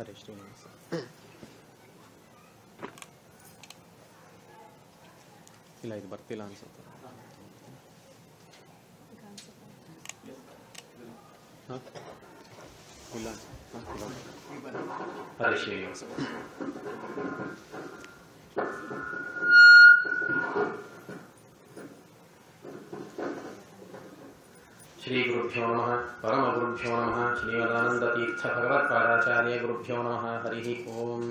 ಹರೇ ಶ್ರೀನಿವಾಸ. ಇಲ್ಲ, ಇದು ಬರ್ತಿಲ್ಲ ಅನ್ಸುತ್ತೆ. ಹಾಂ ಇಲ್ಲ, ಹರೇ ಶ್ರೀನಿವಾಸ. ಶ್ರೀ ಗುರುಭ್ಯೋ ನಮಃ ಪರಮ ಗುರುಭ್ಯೋ ನಮಃ ಶ್ರೀಮದಾನಂದ ತೀರ್ಥ ಭಗವತ್ಪಾದಾಚಾರ್ಯ ಗುರುಭ್ಯೋ ನಮಃ. ಹರಿ ಓಂ.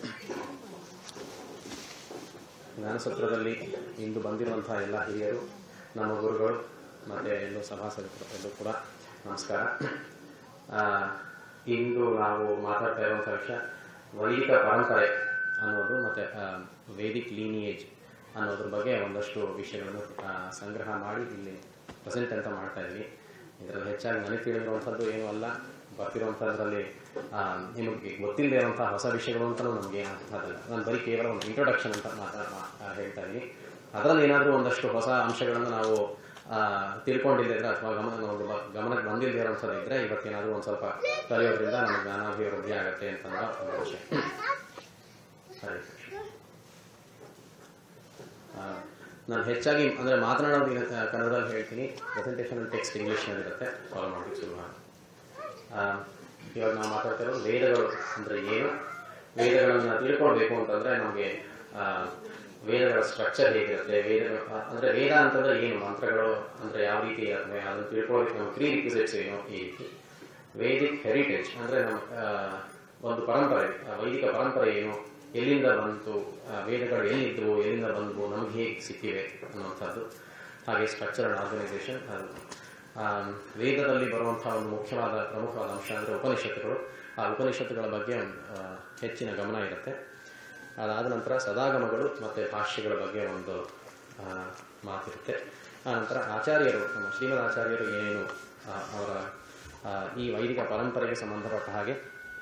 ಜ್ಞಾನಸತ್ರದಲ್ಲಿ ಇಂದು ಬಂದಿರುವಂತಹ ಎಲ್ಲ ಹಿರಿಯರು, ನಮ್ಮ ಗುರುಗಳು ಮತ್ತು ಎಲ್ಲೂ ಸಭಾಸದರು ಎಲ್ಲೂ ಕೂಡ ನಮಸ್ಕಾರ. ಇಂದು ನಾವು ಮಾತಾಡ್ತಾ ಇರುವಂಥ ವಿಷಯ ವೈದಿಕ ಪರಂಪರೆ ಅನ್ನೋದು ಮತ್ತು ವೇದಿಕ್ ಲೀನಿಯೇಜ್ ಅನ್ನೋದ್ರ ಬಗ್ಗೆ ಒಂದಷ್ಟು ವಿಷಯಗಳನ್ನು ಸಂಗ್ರಹ ಮಾಡಿ ಇಲ್ಲಿ ಪ್ರೆಸೆಂಟ್ ಅಂತ ಮಾಡ್ತಾ ಇದ್ವಿ. ಇದರಲ್ಲಿ ಹೆಚ್ಚಾಗಿ ನನಗೆ ತಿಳಿದಿರುವಂಥದ್ದು ಏನೂ ಅಲ್ಲ, ಬರ್ತಿರುವಂಥದ್ರಲ್ಲಿ ನಿಮಗೆ ಗೊತ್ತಿಲ್ಲದೆ ಇರುವಂಥ ಹೊಸ ವಿಷಯಗಳು ಅಂತಲೂ ನಮಗೆ ಅರ್ಥಾಗಲ್ಲ. ನಾನು ಬರೀ ಕೇವಲ ಒಂದು ಇಂಟ್ರೊಡಕ್ಷನ್ ಅಂತ ಹೇಳ್ತಾ ಇದ್ದೀನಿ. ಅದರಲ್ಲಿ ಏನಾದರೂ ಒಂದಷ್ಟು ಹೊಸ ಅಂಶಗಳನ್ನು ನಾವು ತಿಳ್ಕೊಂಡಿದ್ದರೆ ಅಥವಾ ಗಮನಕ್ಕೆ ಬಂದಿಲ್ಲದೆ ಇರೋಂಥದ್ದು ಇದ್ದರೆ ಇವತ್ತೇನಾದರೂ ಒಂದು ಸ್ವಲ್ಪ ಕಲಿಯೋದ್ರಿಂದ ನಮ್ಮ ಜ್ಞಾನಾಭಿವೃದ್ಧಿ ಆಗುತ್ತೆ ಅಂತಂದ್ರೆ ಒಂದು ವಿಷಯ. ಸರಿ, ನಾನು ಹೆಚ್ಚಾಗಿ ಅಂದರೆ ಮಾತನಾಡೋದು ಕನ್ನಡದಲ್ಲಿ ಹೇಳ್ತೀನಿ, ಪ್ರೆಸೆಂಟೇಷನ್ ಟೆಕ್ಸ್ಟ್ ಇಂಗ್ಲೀಷ್ನಲ್ಲಿರುತ್ತೆ, ಫಾಲೋ ಮಾಡೋಕ್ಕೆ ಶುರು ಮಾಡಿ. ಇವಾಗ ನಾವು ಮಾತಾಡ್ತಾ ಇರೋದು ವೇದಗಳು ಅಂದರೆ ಏನು, ವೇದಗಳನ್ನು ತಿಳ್ಕೊಳ್ಬೇಕು ಅಂತಂದರೆ ನಮಗೆ ವೇದಗಳ ಸ್ಟ್ರಕ್ಚರ್ ಹೇಗಿರುತ್ತೆ, ವೇದಗಳು ಅಂದರೆ ವೇದ ಅಂತಂದರೆ ಏನು, ಮಂತ್ರಗಳು ಅಂದರೆ ಯಾವ ರೀತಿ ಇರುತ್ತೆ ಅದನ್ನು ತಿಳ್ಕೊಳ್ಳೋದಕ್ಕೆ ನಮ್ಮ ಪ್ರೀ ರಿಕ್ವಿಸಿಟ್ಸ್ ಏನು, ಈ ರೀತಿ ವೇದಿಕ್ ಹೆರಿಟೇಜ್ ಅಂದರೆ ನಮ್ಮ ಒಂದು ಪರಂಪರೆ, ವೈದಿಕ ಪರಂಪರೆ ಏನು, ಎಲ್ಲಿಂದ ಬಂತು, ವೇದಗಳು ಎಲ್ಲಿದ್ದವು, ಎಲ್ಲಿಂದ ಬಂದವು, ನಮಗೆ ಹೇಗೆ ಸಿಕ್ಕಿವೆ ಅನ್ನುವಂಥದ್ದು. ಹಾಗೆ ಸ್ಟ್ರಕ್ಚರ್ ಆ್ಯಂಡ್ ಆರ್ಗನೈಸೇಷನ್. ಅದು ವೇದದಲ್ಲಿ ಬರುವಂಥ ಒಂದು ಪ್ರಮುಖವಾದ ಅಂಶ ಅಂದರೆ ಉಪನಿಷತ್ತುಗಳು. ಆ ಉಪನಿಷತ್ತುಗಳ ಬಗ್ಗೆ ಹೆಚ್ಚಿನ ಗಮನ ಇರುತ್ತೆ. ಅದಾದ ನಂತರ ಸದಾಗಮಗಳು ಮತ್ತು ಭಾಷ್ಯಗಳ ಬಗ್ಗೆ ಒಂದು ಮಾತಿರುತ್ತೆ. ಆನಂತರ ಆಚಾರ್ಯರು, ನಮ್ಮ ಶ್ರೀಮದ್ ಆಚಾರ್ಯರು ಏನೇನು ಅವರ ಈ ವೈದಿಕ ಪರಂಪರೆಗೆ ಸಂಬಂಧಪಟ್ಟ ಹಾಗೆ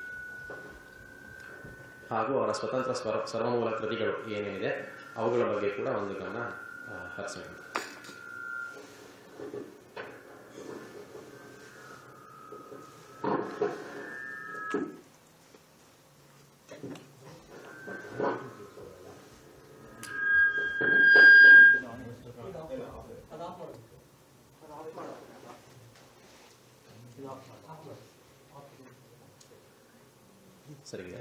ಹಾಗೂ ಅವರ ಸ್ವತಂತ್ರ ಸರ್ವಮೂಲ ಕೃತಿಗಳು ಏನೇನಿದೆ ಅವುಗಳ ಬಗ್ಗೆ ಕೂಡ ಒಂದು ಗಮನ ಹರಿಸೋಣ. ಸರಿಯಾ?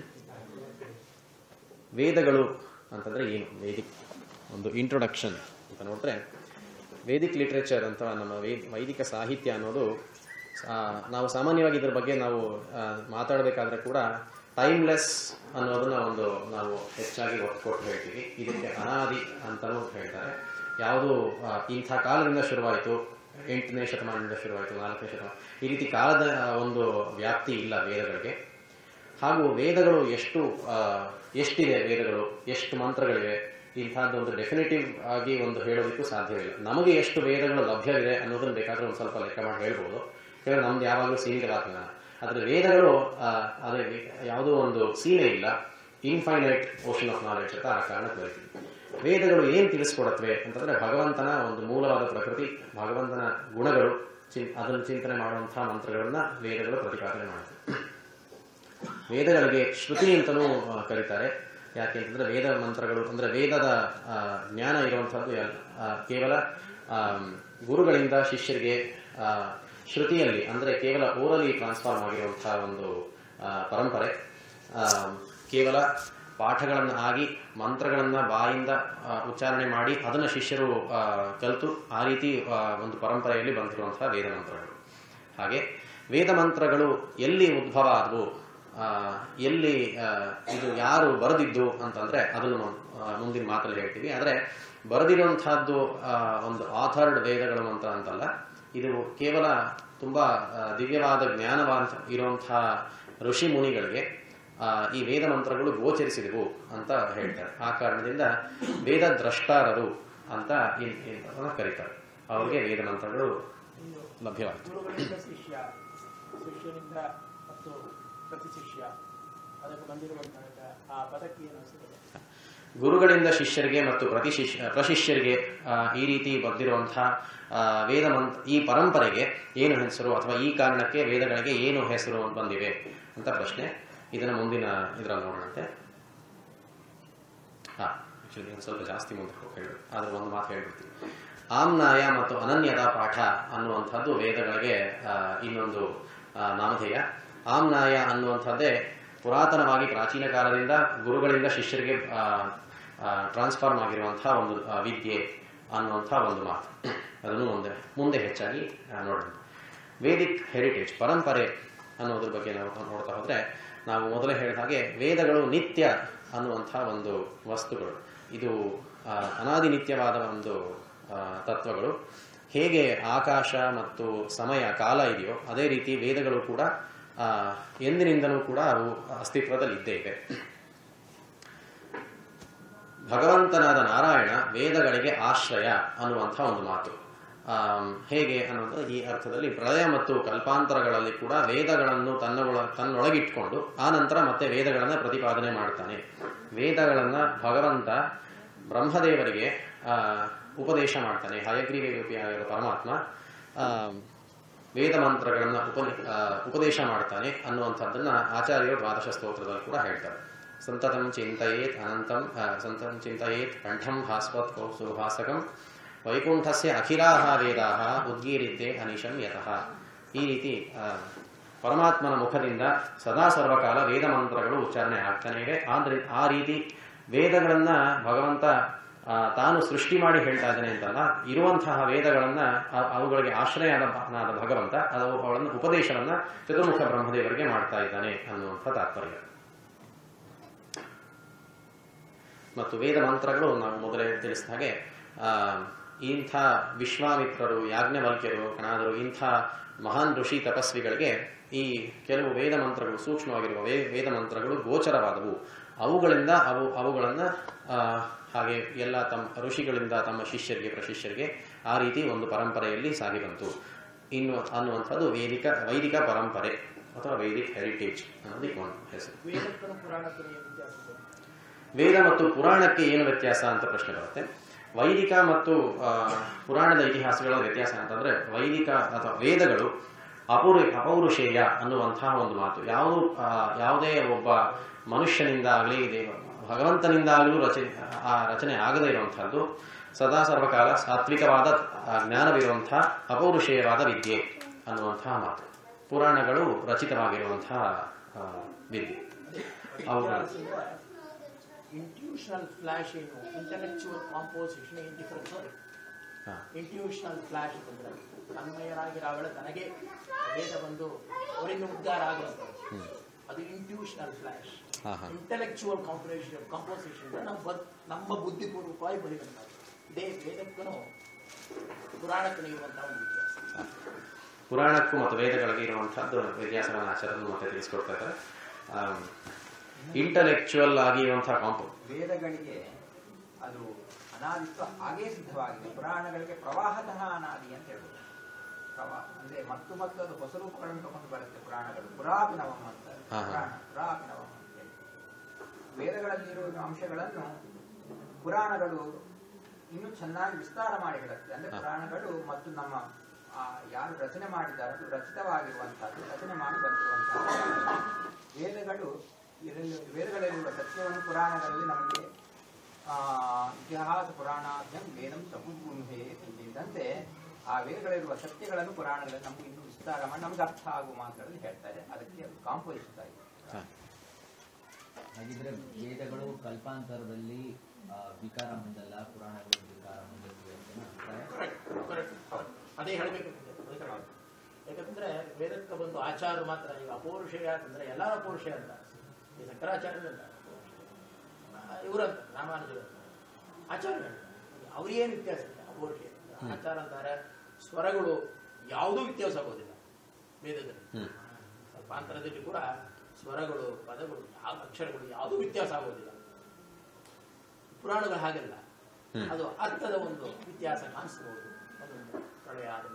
ವೇದಗಳು ಅಂತಂದರೆ ಏನು, ವೇದಿಕ್ ಒಂದು ಇಂಟ್ರೊಡಕ್ಷನ್ ಅಂತ ನೋಡಿದ್ರೆ, ವೇದಿಕ್ ಲಿಟ್ರೇಚರ್ ಅಂತ ನಮ್ಮ ವೈದಿಕ ಸಾಹಿತ್ಯ ಅನ್ನೋದು ನಾವು ಸಾಮಾನ್ಯವಾಗಿ ಇದ್ರ ಬಗ್ಗೆ ನಾವು ಮಾತಾಡಬೇಕಾದ್ರೆ ಕೂಡ ಟೈಮ್ಲೆಸ್ ಅನ್ನೋದನ್ನ ನಾವು ಹೆಚ್ಚಾಗಿ ಒತ್ತು ಕೊಟ್ಟು ಹೇಳ್ತೀವಿ. ಇದಕ್ಕೆ ಅನಾದಿ ಅಂತಲೂ ಹೇಳ್ತಾರೆ. ಯಾವುದು ಇಂಥ ಕಾಲದಿಂದ ಶುರುವಾಯಿತು, 8ನೇ ಶತಮಾನದಿಂದ ಶುರುವಾಯಿತು, 4ನೇ ಶತಮಾನ, ಈ ರೀತಿ ಕಾಲದ ಒಂದು ವ್ಯಾಪ್ತಿ ಇಲ್ಲ ವೇದಗಳಿಗೆ. ಹಾಗೂ ವೇದಗಳು ಎಷ್ಟಿದೆ, ವೇದಗಳು ಎಷ್ಟು ಮಂತ್ರಗಳಿವೆ, ಇಂಥದ್ದೊಂದು ಡೆಫಿನೆಟಿವ್ ಆಗಿ ಒಂದು ಹೇಳೋದಕ್ಕೂ ಸಾಧ್ಯವಿಲ್ಲ. ನಮಗೆ ಎಷ್ಟು ವೇದಗಳು ಲಭ್ಯವಿದೆ ಅನ್ನೋದನ್ನು ಬೇಕಾದರೆ ಒಂದು ಸ್ವಲ್ಪ ಲೆಕ್ಕ ಮಾಡಿ ಹೇಳ್ಬೋದು. ಯಾಕಂದರೆ ನಮ್ದು ಯಾವಾಗಲೂ ಸೀಮಿತವಾದ, ಆದರೆ ವೇದಗಳು ಅದೇ ಯಾವುದೋ ಒಂದು ಸೀಮೆ ಇಲ್ಲ, ಇನ್ಫೈನೈಟ್ ಓಷನ್ ಆಫ್ ನಾಲೆಡ್ಜ್ ಅಂತ ಆ ಕಾರಣಕ್ಕೆ ಬರೀತೀವಿ. ವೇದಗಳು ಏನು ತಿಳಿಸ್ಕೊಡತ್ವೆ ಅಂತಂದರೆ ಭಗವಂತನ ಒಂದು ಮೂಲವಾದ ಪ್ರಕೃತಿ, ಭಗವಂತನ ಗುಣಗಳು, ಅದನ್ನು ಚಿಂತನೆ ಮಾಡುವಂಥ ಮಂತ್ರಗಳನ್ನ ವೇದಗಳು ಪ್ರತಿಪಾದನೆ ಮಾಡುತ್ತವೆ. ವೇದಗಳಿಗೆ ಶ್ರುತಿ ಅಂತಲೂ ಕರೀತಾರೆ. ಯಾಕೆ ಅಂತಂದರೆ ವೇದ ಮಂತ್ರಗಳು ಅಂದರೆ ವೇದದ ಜ್ಞಾನ ಇರುವಂಥದ್ದು ಕೇವಲ ಗುರುಗಳಿಂದ ಶಿಷ್ಯರಿಗೆ ಶ್ರುತಿಯಲ್ಲಿ ಅಂದರೆ ಕೇವಲ ಓರಲಿ ಟ್ರಾನ್ಸ್ಫಾರ್ಮ್ ಆಗಿರುವಂಥ ಒಂದು ಪರಂಪರೆ. ಕೇವಲ ಪಾಠಗಳನ್ನು ಆಗಿ ಮಂತ್ರಗಳನ್ನು ಬಾಯಿಂದ ಉಚ್ಚಾರಣೆ ಮಾಡಿ ಅದನ್ನು ಶಿಷ್ಯರು ಕಲಿತು ಆ ರೀತಿ ಒಂದು ಪರಂಪರೆಯಲ್ಲಿ ಬಂದಿರುವಂಥ ವೇದ ಮಂತ್ರಗಳು. ಹಾಗೆ ವೇದ ಮಂತ್ರಗಳು ಎಲ್ಲಿ ಉದ್ಭವ ಆದವು, ಎಲ್ಲಿ ಇದು ಯಾರು ಬರೆದಿದ್ದು ಅಂತಂದರೆ ಅದನ್ನು ಮುಂದಿನ ಮಾತಲ್ಲಿ ಹೇಳ್ತೀವಿ. ಆದರೆ ಬರೆದಿರುವಂತಹದ್ದು ಒಂದು ಆಥರ್ಡ್ ವೇದಗಳು ಮಂತ್ರ ಅಂತಲ್ಲ, ಇದು ಕೇವಲ ತುಂಬ ದಿವ್ಯವಾದ ಜ್ಞಾನವಾದ ಇರುವಂತಹ ಋಷಿ ಮುನಿಗಳಿಗೆ ಈ ವೇದ ಮಂತ್ರಗಳು ಗೋಚರಿಸಿದವು ಅಂತ ಹೇಳ್ತಾರೆ. ಆ ಕಾರಣದಿಂದ ವೇದ ದ್ರಷ್ಟಾರರು ಅಂತ ಕರೀತಾರೆ. ಅವರಿಗೆ ವೇದ ಮಂತ್ರಗಳು ಲಭ್ಯವಾಯಿತು. ಗುರುಗಳಿಂದ ಶಿಷ್ಯರಿಗೆ ಮತ್ತು ಪ್ರಶಿಷ್ಯರಿಗೆ ಈ ರೀತಿ ಬಂದಿರುವಂತಹ ವೇದ ಈ ಪರಂಪರೆಗೆ ಏನು ಹೆಸರು, ಅಥವಾ ಈ ಕಾರಣಕ್ಕೆ ವೇದಗಳಿಗೆ ಏನು ಹೆಸರು ಬಂದಿವೆ ಅಂತ ಪ್ರಶ್ನೆ. ಇದನ್ನು ಮುಂದಿನ ಇದರಲ್ಲಿ ನೋಡೋಣಂತೆ. ಆ್ಯಕ್ಚುಲಿ ಒಂದು ಸ್ವಲ್ಪ ಜಾಸ್ತಿ ಮುಂದೆ ಹೇಳಿ, ಆದರೆ ಒಂದು ಮಾತು ಹೇಳ್ಬಿಡ್ತೀನಿ. ಆಮ್ನಾಯ ಮತ್ತು ಅನನ್ಯದ ಪಾಠ ಅನ್ನುವಂಥದ್ದು ವೇದಗಳಿಗೆ ಇನ್ನೊಂದು ನಾಮಧೇಯ. ಆಮ್ನಾಯ ಅನ್ನುವಂಥದ್ದೇ ಪುರಾತನವಾಗಿ ಪ್ರಾಚೀನ ಕಾಲದಿಂದ ಗುರುಗಳಿಂದ ಶಿಷ್ಯರಿಗೆ ಟ್ರಾನ್ಸ್ಫಾರ್ಮ್ ಆಗಿರುವಂಥ ಒಂದು ವಿದ್ಯೆ ಅನ್ನುವಂಥ ಒಂದು ಮಾತು. ಅದನ್ನು ಮುಂದೆ ಹೆಚ್ಚಾಗಿ ನೋಡೋಣ. ವೇದಿಕ್ ಹೆರಿಟೇಜ್, ಪರಂಪರೆ ಅನ್ನೋದ್ರ ಬಗ್ಗೆ ನಾವು ನೋಡ್ತಾ ಹೋದರೆ, ನಾವು ಮೊದಲೇ ಹೇಳಿದ ಹಾಗೆ ವೇದಗಳು ನಿತ್ಯ ಅನ್ನುವಂಥ ಒಂದು ವಸ್ತುಗಳು. ಇದು ಅನಾದಿ ನಿತ್ಯವಾದ ಒಂದು ತತ್ವಗಳು. ಹೇಗೆ ಆಕಾಶ ಮತ್ತು ಸಮಯ ಕಾಲ ಇದೆಯೋ ಅದೇ ರೀತಿ ವೇದಗಳು ಕೂಡ ಎಂದಿನಿಂದಲೂ ಕೂಡ ಅವು ಅಸ್ತಿತ್ವದಲ್ಲಿದ್ದೇ ಇವೆ. ಭಗವಂತನಾದ ನಾರಾಯಣ ವೇದಗಳಿಗೆ ಆಶ್ರಯ ಅನ್ನುವಂಥ ಒಂದು ಮಾತು. ಹೇಗೆ ಅನ್ನೋದು ಈ ಅರ್ಥದಲ್ಲಿ ಪ್ರಳಯ ಮತ್ತು ಕಲ್ಪಾಂತರಗಳಲ್ಲಿ ಕೂಡ ವೇದಗಳನ್ನು ತನ್ನೊಳಗಿಟ್ಕೊಂಡು ಆ ನಂತರ ಮತ್ತೆ ವೇದಗಳನ್ನು ಪ್ರತಿಪಾದನೆ ಮಾಡ್ತಾನೆ. ವೇದಗಳನ್ನು ಭಗವಂತ ಬ್ರಹ್ಮದೇವರಿಗೆ ಉಪದೇಶ ಮಾಡ್ತಾನೆ. ಹಯಗ್ರೀವೇಪಿಯಾಗಿರುವ ಪರಮಾತ್ಮ ವೇದ ಮಂತ್ರಗಳನ್ನು ಉಪದೇಶ ಮಾಡ್ತಾನೆ ಅನ್ನುವಂಥದ್ದನ್ನು ಆಚಾರ್ಯರು ದ್ವಾದಶ ಸ್ತೋತ್ರದಲ್ಲಿ ಕೂಡ ಹೇಳ್ತಾರೆ. ಸಂತತಂ ಚಿಂತಯೇತ್ ಅನಂತಂ ಸಂತತಂ ಚಿಂತಯೇತ್ ಕಂಠಂ ಭಾಸ್ವತ್ ಕೌಸುಭಾಸಕಂ ವೈಕುಂಠಸ್ಯ ಅಖಿಲಾಹ ವೇದಾಹ ಉದ್ಗೀರಿದ್ದೆ ಅನಿಶಂ ಯತಃ. ಈ ರೀತಿ ಪರಮಾತ್ಮನ ಮುಖದಿಂದ ಸದಾ ಸರ್ವಕಾಲ ವೇದ ಮಂತ್ರಗಳು ಉಚ್ಚಾರಣೆ ಆಗ್ತಾನೆ ಇವೆ. ಆದರೆ ಆ ರೀತಿ ವೇದಗಳನ್ನು ಭಗವಂತ ತಾನು ಸೃಷ್ಟಿ ಮಾಡಿ ಹೇಳ್ತಾ ಇದ್ದಾನೆ ಅಂತಲ್ಲ, ಇರುವಂತಹ ವೇದಗಳನ್ನು ಅವುಗಳಿಗೆ ಆಶ್ರಯನಾದ ಭಗವಂತ ಅವುಗಳನ್ನು ಉಪದೇಶವನ್ನು ಚತುರ್ಮುಖ ಬ್ರಹ್ಮದೇವರಿಗೆ ಮಾಡ್ತಾ ಇದ್ದಾನೆ ಅನ್ನುವಂಥ ತಾತ್ಪರ್ಯ. ಮತ್ತು ವೇದ ಮಂತ್ರಗಳು ನಾವು ಮೊದಲೇ ತಿಳಿಸಿದ ಹಾಗೆ ಇಂಥ ವಿಶ್ವಾಮಿತ್ರರು, ಯಾಜ್ಞವಲ್ಕ್ಯರು, ಕಣಾದರು, ಇಂಥ ಮಹಾನ್ ಋಷಿ ತಪಸ್ವಿಗಳಿಗೆ ಈ ಕೆಲವು ವೇದ ಮಂತ್ರಗಳು, ಸೂಕ್ಷ್ಮವಾಗಿರುವ ವೇದ ಮಂತ್ರಗಳು ಗೋಚರವಾದವು. ಅವುಗಳನ್ನು ಹಾಗೆ ಎಲ್ಲ ತಮ್ಮ ಋಷಿಗಳಿಂದ ತಮ್ಮ ಶಿಷ್ಯರಿಗೆ, ಪ್ರಶಿಷ್ಯರಿಗೆ ಆ ರೀತಿ ಒಂದು ಪರಂಪರೆಯಲ್ಲಿ ಸಾಗಿ ಬಂತು ಅನ್ನುವಂಥದ್ದು ವೈದಿಕ ಪರಂಪರೆ ಅಥವಾ ವೈದಿಕ್ ಹೆರಿಟೇಜ್ ಅನ್ನೋದಕ್ಕೆ ಒಂದು ಹೆಸರು. ವೇದ ಮತ್ತು ಪುರಾಣಕ್ಕೆ ಏನು ವ್ಯತ್ಯಾಸ ಅಂತ ಪ್ರಶ್ನೆ ಬರುತ್ತೆ. ವೈದಿಕ ಮತ್ತು ಪುರಾಣದ ಇತಿಹಾಸಗಳ ವ್ಯತ್ಯಾಸ ಅಂತಂದ್ರೆ, ವೈದಿಕ ಅಥವಾ ವೇದಗಳು ಅಪೌರುಷೇಯ ಅನ್ನುವಂತಹ ಒಂದು ಮಾತು. ಯಾವುದೇ ಒಬ್ಬ ಮನುಷ್ಯನಿಂದಾಗಲಿ ಭಗವಂತನಿಂದಾಗಲೂ ರಚನೆ ಆಗದೇ ಇರುವಂತಹದ್ದು, ಸದಾ ಸರ್ವಕಾಲ ಸಾತ್ವಿಕವಾದ ಜ್ಞಾನವಿರುವಂತಹ ಅಪೌರುಷೇಯವಾದ ವಿದ್ಯೆ ಅನ್ನುವಂತಹ ಮಾತು. ಪುರಾಣಗಳು ರಚಿತವಾಗಿರುವಂತಹ ವಿದ್ಯೆ. ಇಂಟ್ಯೂಷನಲ್ ಫ್ಲಾಶ್ ಏನು, ಇಂಟೆಲೆಕ್ಚುವಲ್ ಕಾಂಪೋಸಿಷನ್ ಏನು ಡಿಫರೆನ್ಸ್? ಇಂಟ್ಯೂಷನಲ್ ಫ್ಲಾಶ್ ಅಂತಂದ್ರೆ ತನ್ಮಯರಾಗಿರಾವಳ ತನಗೆ ವೇದ ಬಂದು ಅವರಿಂದ ಉದ್ಧಾರ ಆಗುವಂಥದ್ದು, ಅದು ಇಂಟ್ಯೂಷನಲ್ ಫ್ಲಾಶ್. ಇಂಟೆಲೆಕ್ಚುವಲ್ ಕಾಂಪೋಸಿಷನ್ ನಮ್ಮ ಬುದ್ಧಿಪೂರ್ವಕವಾಗಿ ಬರೆಯುವಂಥದ್ದು. ಇದೇ ವೇದಕ್ಕೂ ಪುರಾಣಕ್ಕೂ ಇರುವಂತಹ ಒಂದು ವ್ಯತ್ಯಾಸ. ಪುರಾಣಕ್ಕೂ ಮತ್ತು ವೇದಗಳಿಗೆ ಇರುವಂತಹದ್ದು ವ್ಯತ್ಯಾಸವನ್ನು ಆಚಾರ್ಯರು ಮತ್ತೆ ತಿಳಿಸ್ಕೊಡ್ತಾ ಇದ್ದಾರೆ. ಇಂಟೆಲೆಕ್ಚುವಲ್ ಆಗಿ ಇರುವಂತಹ ವೇದಗಳಿಗೆ ಅದು ಅನಾದಿತ್ವ ಹಾಗೇ ಸಿದ್ಧವಾಗಿದೆ. ಪುರಾಣಗಳಿಗೆ ಪ್ರವಾಹತಃ ಅನಾದಿ ಅಂತ ಹೇಳ್ಬೋದು. ಪ್ರವಾಹ ಅಂದ್ರೆ ಮತ್ತು ಅದು ಹೊಸ ರೂಪಗಳನ್ನು ತಗೊಂಡು ಬರುತ್ತೆ. ಪುರಾಣಗಳು ಪುರಾಭಿನವಂ ಅಂತಾರೆ. ಪುರಾಭಿನವಂ ಅಂತ ಹೇಳಿ ವೇದಗಳಲ್ಲಿರುವ ಅಂಶಗಳನ್ನು ಪುರಾಣಗಳು ಇನ್ನೂ ಚೆನ್ನಾಗಿ ವಿಸ್ತಾರ ಮಾಡಿ ಹೇಳುತ್ತೆ. ಅಂದ್ರೆ ಪುರಾಣಗಳು ಮತ್ತು ನಮ್ಮ ಯಾರು ರಚನೆ ಮಾಡಿದ್ದಾರೆ ಅದು ರಚಿತವಾಗಿರುವಂತಹದ್ದು, ರಚನೆ ಮಾಡಿ ಬಂದಿರುವಂತಹ ವೇದಗಳು. ವೇದಗಳಲ್ಲಿರುವ ಸತ್ಯವನ್ನು ಪುರಾಣಗಳಲ್ಲಿ ನಮಗೆ ಇತಿಹಾಸ ಪುರಾಣಾದ್ಯಂ ವೇದಂ ಸಮುದ್ಭೂಮಿ ಎಂದಂತೆ ಆ ವೇದಗಳಿರುವ ಸತ್ಯಗಳನ್ನು ಪುರಾಣಗಳಲ್ಲಿ ನಮ್ಗೆ ಇನ್ನೂ ವಿಸ್ತಾರ ಮಾಡಿ ನಮ್ಗೆ ಅರ್ಥ ಆಗುವ ಮಾತುಗಳಲ್ಲಿ ಹೇಳ್ತಾರೆ. ಅದಕ್ಕೆ ಅದು ಕಾಂಪೋಸಿಟ್ ಆಗಿದೆ. ಹಾಗಿದ್ರೆ ವೇದಗಳು ಕಲ್ಪಾಂತರದಲ್ಲಿ ವಿಕಾರ ಹೊಂದಲ್ಲ, ಪುರಾಣಗಳು ವಿಕಾರ ಅದೇ ಹೇಳಬೇಕು. ಯಾಕಂದ್ರೆ ವೇದಕ್ಕೆ ಬಂದು ಆಚಾರ ಮಾತ್ರ ಈಗ ಅಪೌರುಷೇಯ ಅಂತಂದ್ರೆ ಎಲ್ಲರೂ ಅಪೌರುಷೇಯ ಅಂತ. ಈ ಶಂಕರಾಚಾರ್ಯರು ಅಂತ, ಇವರಂತ ರಾಮಾನುಜರು ಆಚಾರ್ಯರು, ಅವ್ರಿಗೇನು ವ್ಯತ್ಯಾಸ ಇಲ್ಲ. ಅಪೌರುಷೇಯ ಆಚಾರ ಅಂತಾರೆ. ಸ್ವರಗಳು ಯಾವುದೂ ವ್ಯತ್ಯಾಸ ಆಗೋದಿಲ್ಲ ವೇದದಲ್ಲಿ. ಕಲ್ಪಾಂತರದಲ್ಲಿ ಕೂಡ ಸ್ವರಗಳು, ಪದಗಳು, ಯಾವ ಅಕ್ಷರಗಳು ಯಾವುದೂ ವ್ಯತ್ಯಾಸ ಆಗೋದಿಲ್ಲ. ಪುರಾಣಗಳು ಹಾಗೆಲ್ಲ, ಅದು ಅರ್ಥದ ಒಂದು ವ್ಯತ್ಯಾಸ ಕಾಣಿಸ್ಬೋದು. ಅದೊಂದು ಪ್ರಳಯ ಆದ